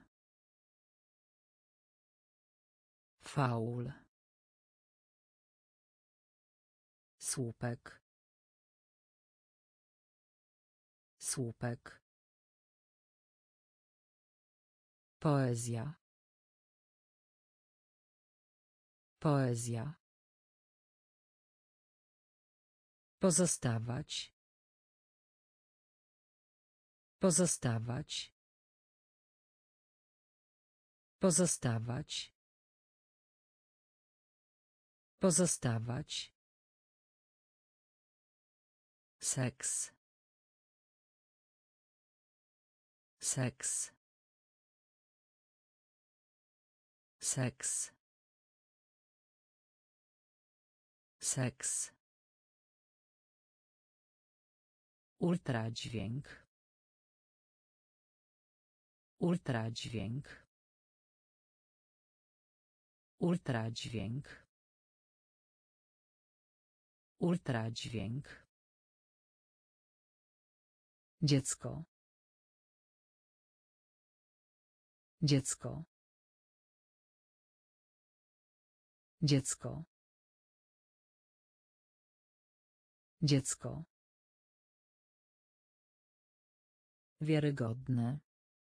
Faul. Słupek. Słupek. Poezja. Poezja. Pozostawać. Pozostawać. Pozostawać. Pozostawać. Seks. Seks. Seks. Seks. Ultradźwięk. Ultradźwięk. Ultradźwięk. Ultradźwięk. Dziecko. Dziecko. Dziecko. Dziecko. Wiarygodne.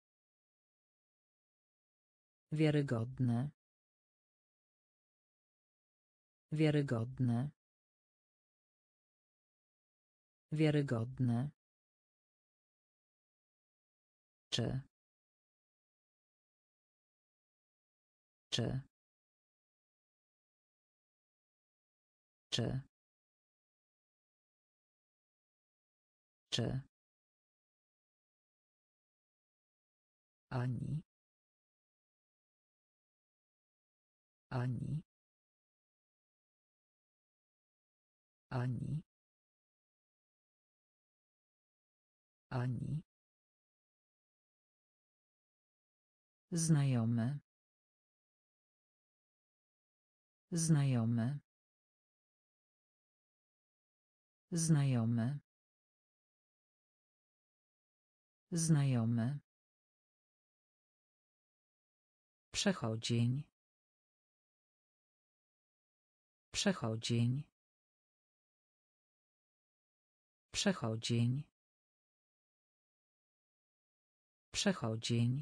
Wiarygodne. Wiarygodne. Wiarygodne. Czy. Czy. Czy. Czy. Ani. Ani. Ani. Ani. Znajomy. Znajomy. Znajomy. Znajomy. Przechodzień. Przechodzień. Przechodzień. Przechodzień.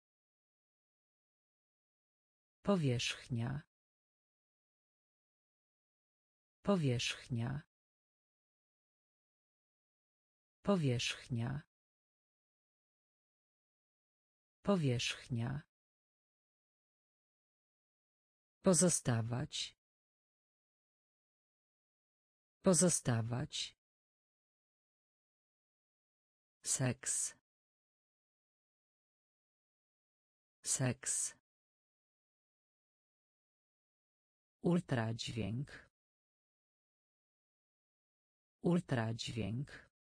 Powierzchnia. Powierzchnia. Powierzchnia. Powierzchnia. Pozostawać. Pozostawać. Seks. Seks. Ultradźwięk. Ultradźwięk.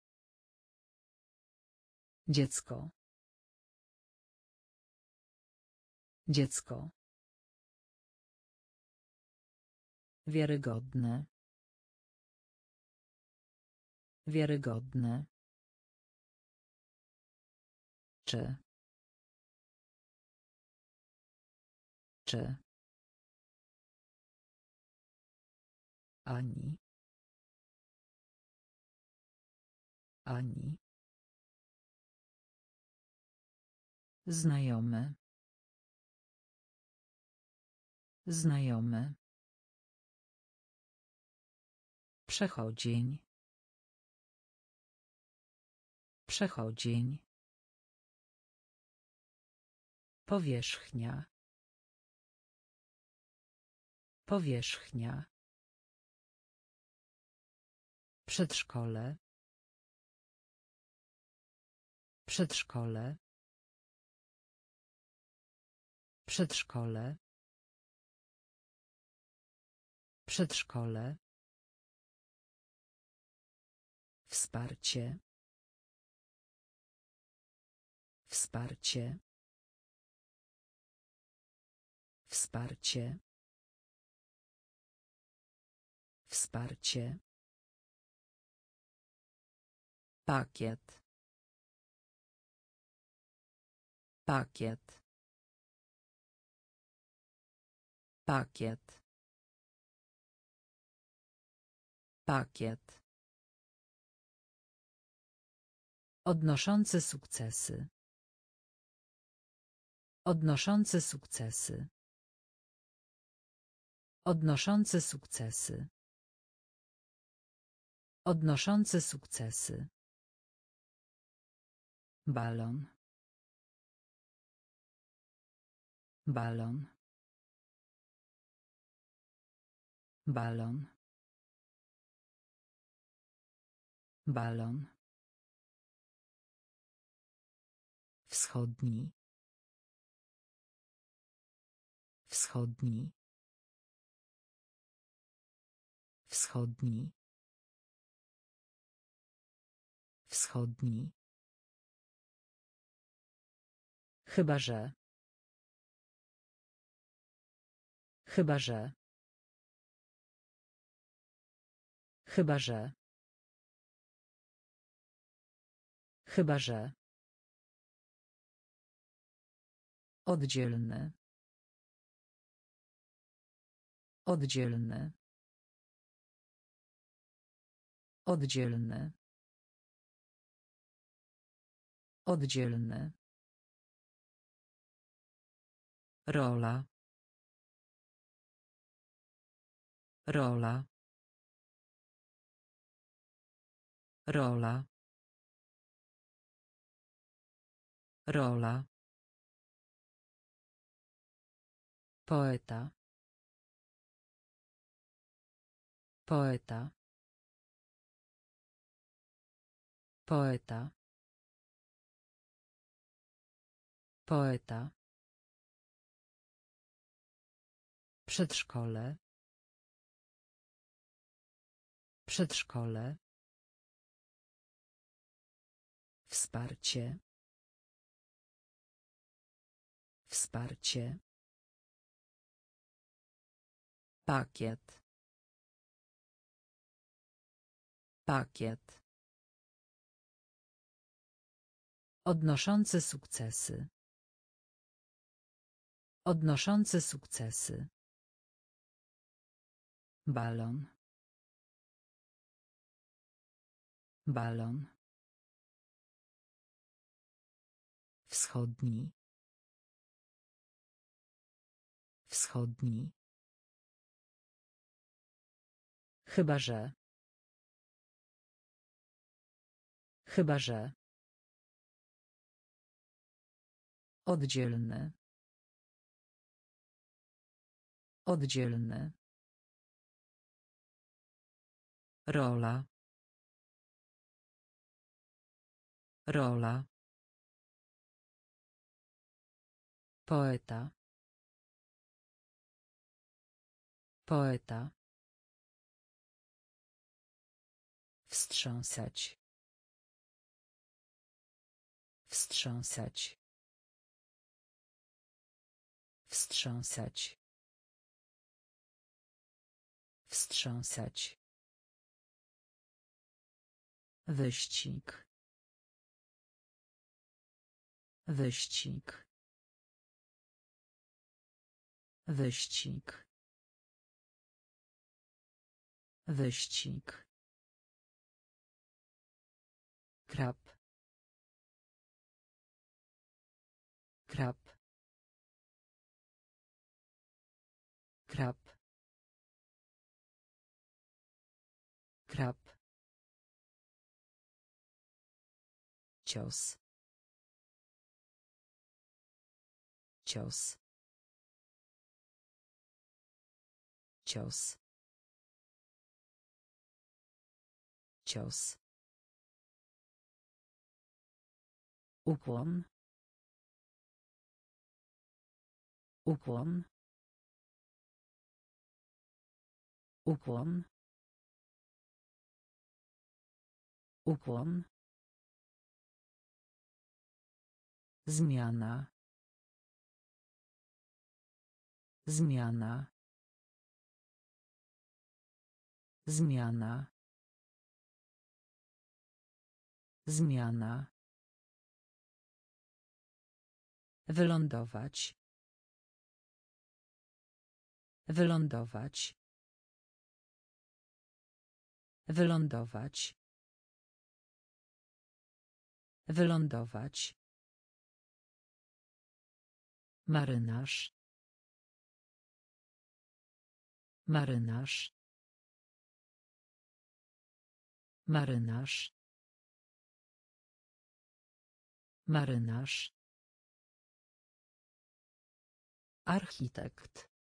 Dziecko. Dziecko. Wiarygodne. Wiarygodne. Czy. Czy. Ani. Ani. Znajomy. Znajomy. Przechodzień. Przechodzień. Powierzchnia. Powierzchnia. Przedszkole. Przedszkole. Przedszkole. Przedszkole. Wsparcie. Wsparcie. Wsparcie. Wsparcie. Pakiet. Pakiet. Pakiet. Pakiet. Odnoszący sukcesy. Odnoszący sukcesy. Odnoszący sukcesy. Odnoszący sukcesy. Balon. Balon. Balon. Balon. Wschodni. Wschodni. Wschodni. Wschodni. Chyba że. Chyba że. Chyba że. Chyba że. Oddzielny. Oddzielny. Oddzielny. Oddzielny. Rola. Rola. Rola. Rola. Poeta. Poeta. Poeta. Poeta. Przedszkole. Przedszkole. Wsparcie. Wsparcie. Pakiet. Pakiet. Odnoszący sukcesy. Odnoszący sukcesy. Balon. Balon. Wschodni. Wschodni. Chyba że. Chyba że. Oddzielny. Oddzielny. Rola. Rola. Poeta. Poeta. Wstrząsać. Wstrząsać. Wstrząsać. Wstrząsać. Wyścig. Wyścig. Wyścig. Wyścig. Krab. Krab. Krab. Krab. Cios. Cios. Cios. Cios. Ukłon. Ukłon. Ukłon. Ukłon. Zmiana. Zmiana. Zmiana. Zmiana. Wylądować. Wylądować. Wylądować. Wylądować. Marynarz. Marynarz. Marynarz. Marynarz. Architekt.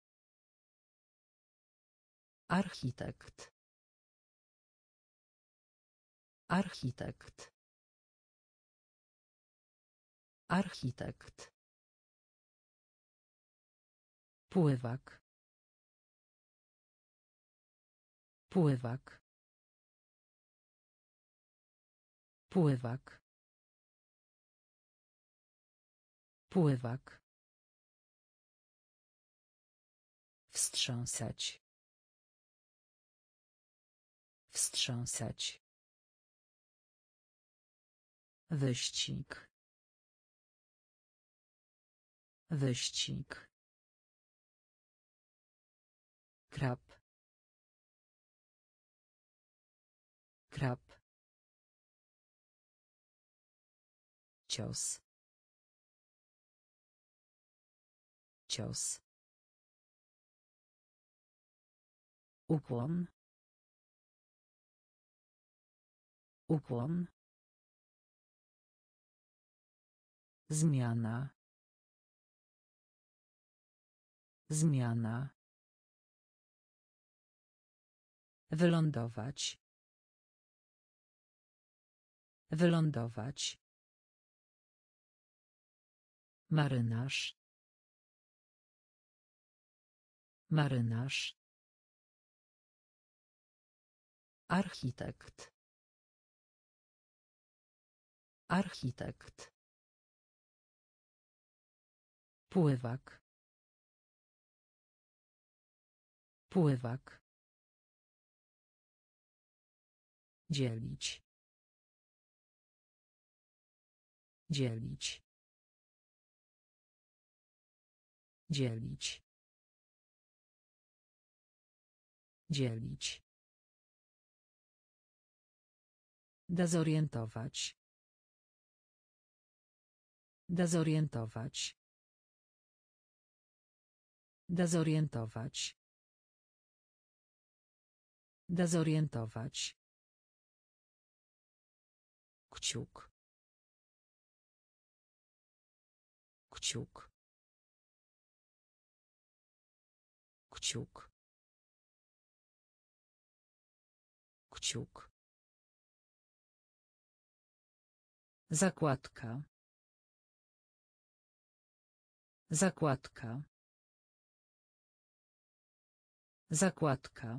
Architekt. Architekt. Architekt. Pływak. Pływak. Pływak. Pływak. Wstrząsać. Wstrząsać. Wyścig. Wyścig. Krab. Krab. Cios. Cios. Ukłon. Ukłon. Zmiana. Zmiana. Wylądować. Wylądować. Marynarz. Marynarz. Architekt. Architekt. Pływak. Pływak. Dzielić. Dzielić. Dzielić. Dzielić. Dezorientować. Dezorientować. Dezorientować. Dezorientować. Kciuk. Kciuk. Kciuk. Kciuk. Zakładka. Zakładka. Zakładka.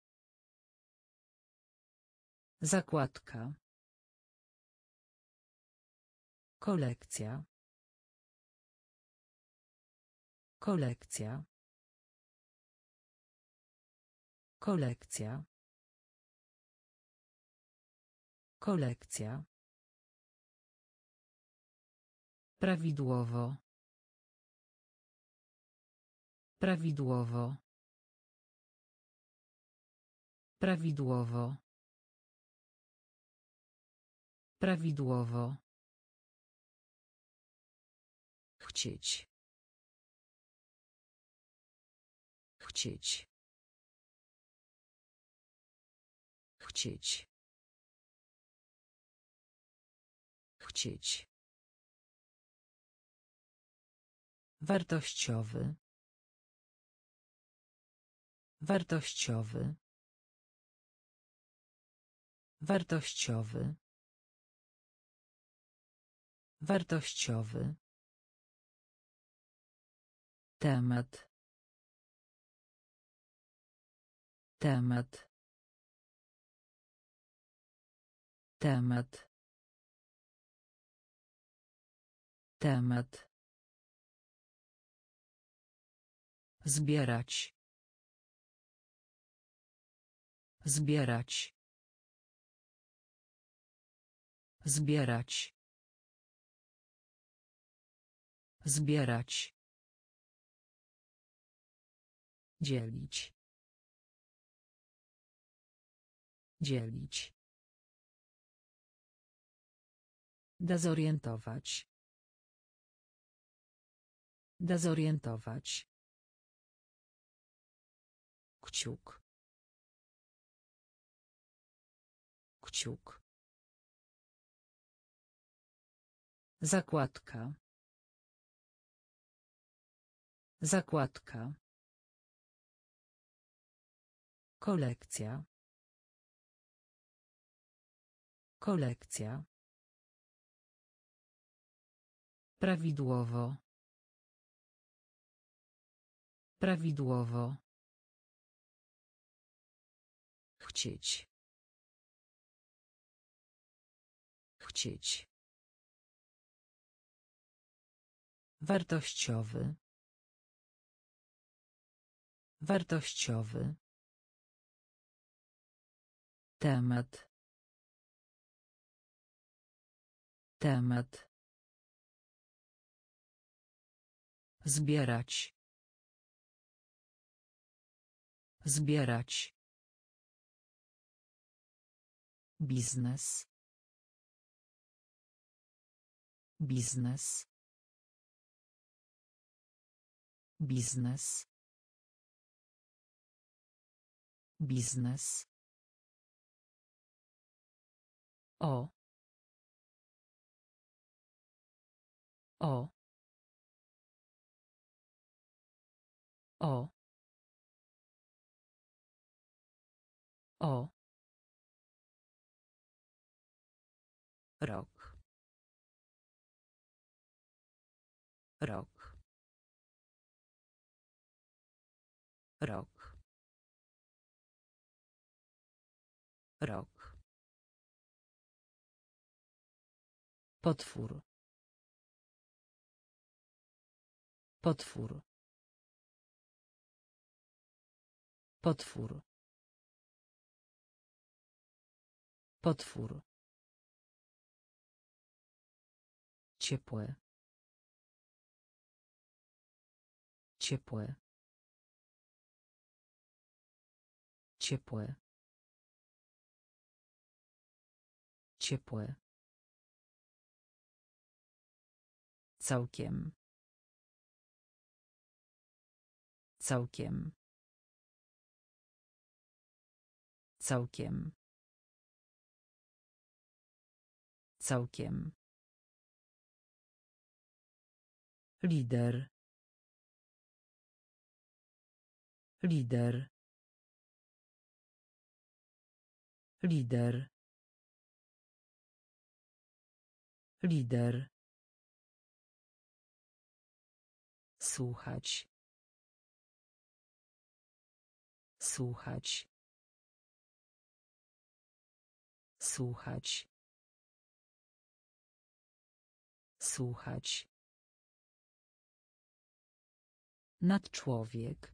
Zakładka. Kolekcja. Kolekcja. Kolekcja. Kolekcja. Prawidłowo. Prawidłowo. Prawidłowo. Prawidłowo. Chcieć. Chcieć. Chcieć. Chcieć. Wartościowy. Wartościowy. Wartościowy. Wartościowy. Temat. Temat. Temat. Temat. Zbierać. Zbierać. Zbierać. Zbierać. Dzielić. Dzielić. Dezorientować. Dezorientować. Kciuk. Kciuk. Zakładka. Zakładka. Kolekcja. Kolekcja. Prawidłowo. Prawidłowo. Chcieć. Chcieć. Wartościowy. Wartościowy. Temat. Temat. Zbierać. Zbierać. Biznes. Biznes. Biznes. Biznes. O. O. O. O. Rok. Rok. Rok. Rok. Potwór. Potwór. Potwór. Potwór. Ciepłe. Ciepłe. Ciepłe. Ciepłe. Całkiem. Całkiem. Całkiem. Całkiem. Lider. Lider. Lider. Lider. Słuchać. Słuchać. Słuchać. Słuchać. Nadczłowiek.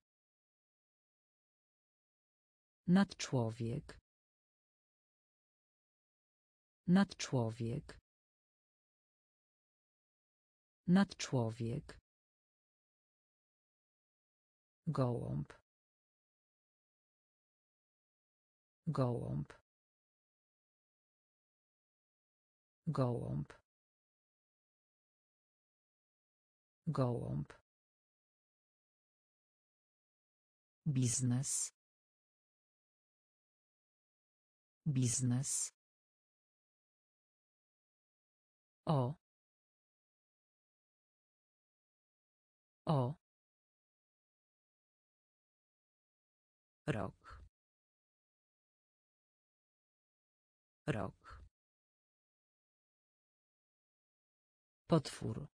Nadczłowiek. Nadczłowiek. Nadczłowiek. Gołąb. Gołąb. Gołąb. Gołąb. Biznes. Biznes. O. O. Rok. Rok. Potwór.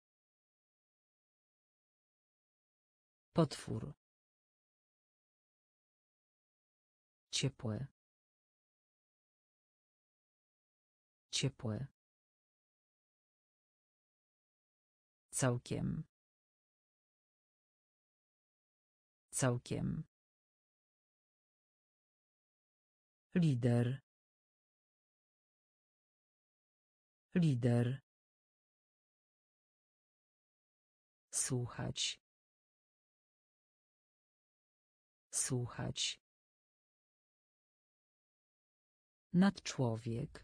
Potwór. Ciepłe. Ciepłe. Całkiem. Całkiem. Lider. Lider. Słuchać. Słuchać. Nadczłowiek.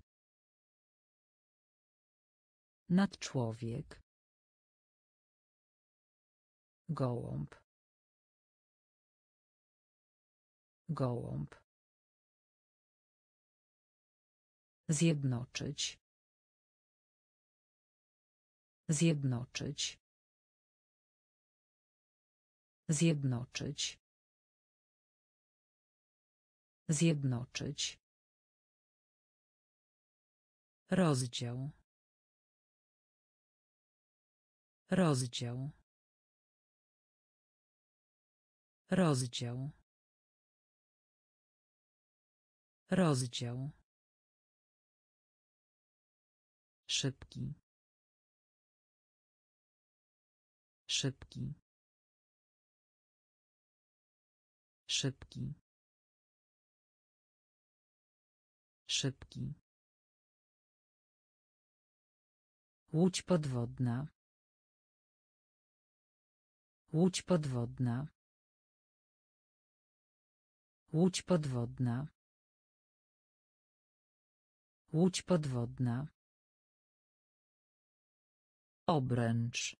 Nadczłowiek. Gołąb. Gołąb. Zjednoczyć. Zjednoczyć. Zjednoczyć. Zjednoczyć. Rozdział. Rozdział. Rozdział. Rozdział. Szybki. Szybki. Szybki. Szybki. Łódź podwodna. Łódź podwodna. Łódź podwodna. Łódź podwodna. Obręcz.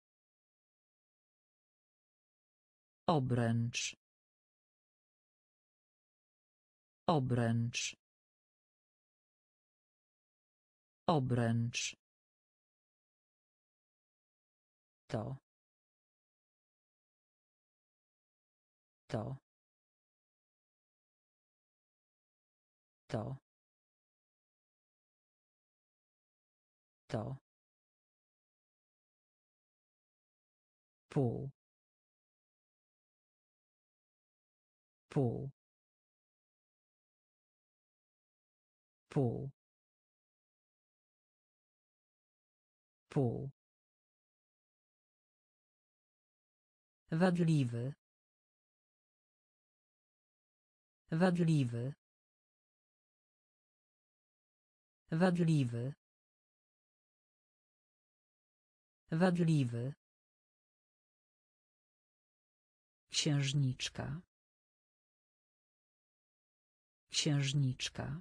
Obręcz. Obręcz. Obręcz. To. To. To. To. Pół. Pół. Pół. Pół. Wadliwy. Wadliwy. Wadliwy. Wadliwy. Księżniczka. Księżniczka.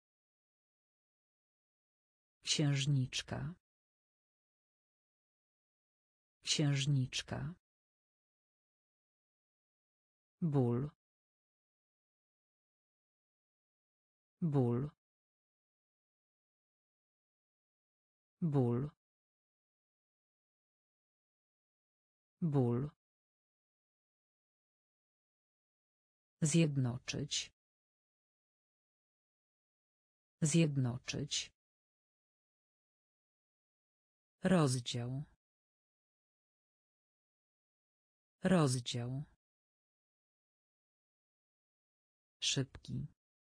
Księżniczka. Księżniczka. Ból. Ból. Ból. Ból. Zjednoczyć. Zjednoczyć. Rozdział. Rozdział. Szybki.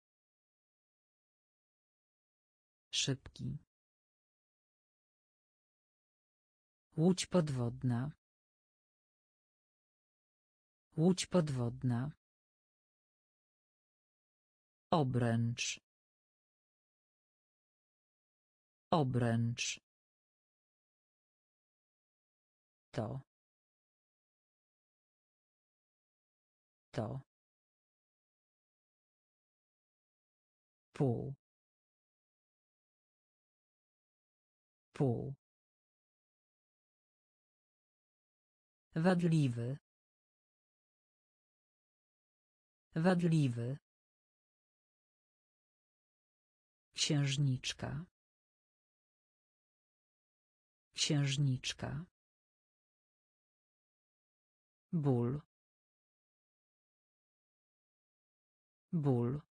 Szybki. Łódź podwodna. Łódź podwodna. Obręcz. Obręcz. To. To. Pół. Pół. Wadliwy. Wadliwy. Księżniczka. Księżniczka. Ból. Ból.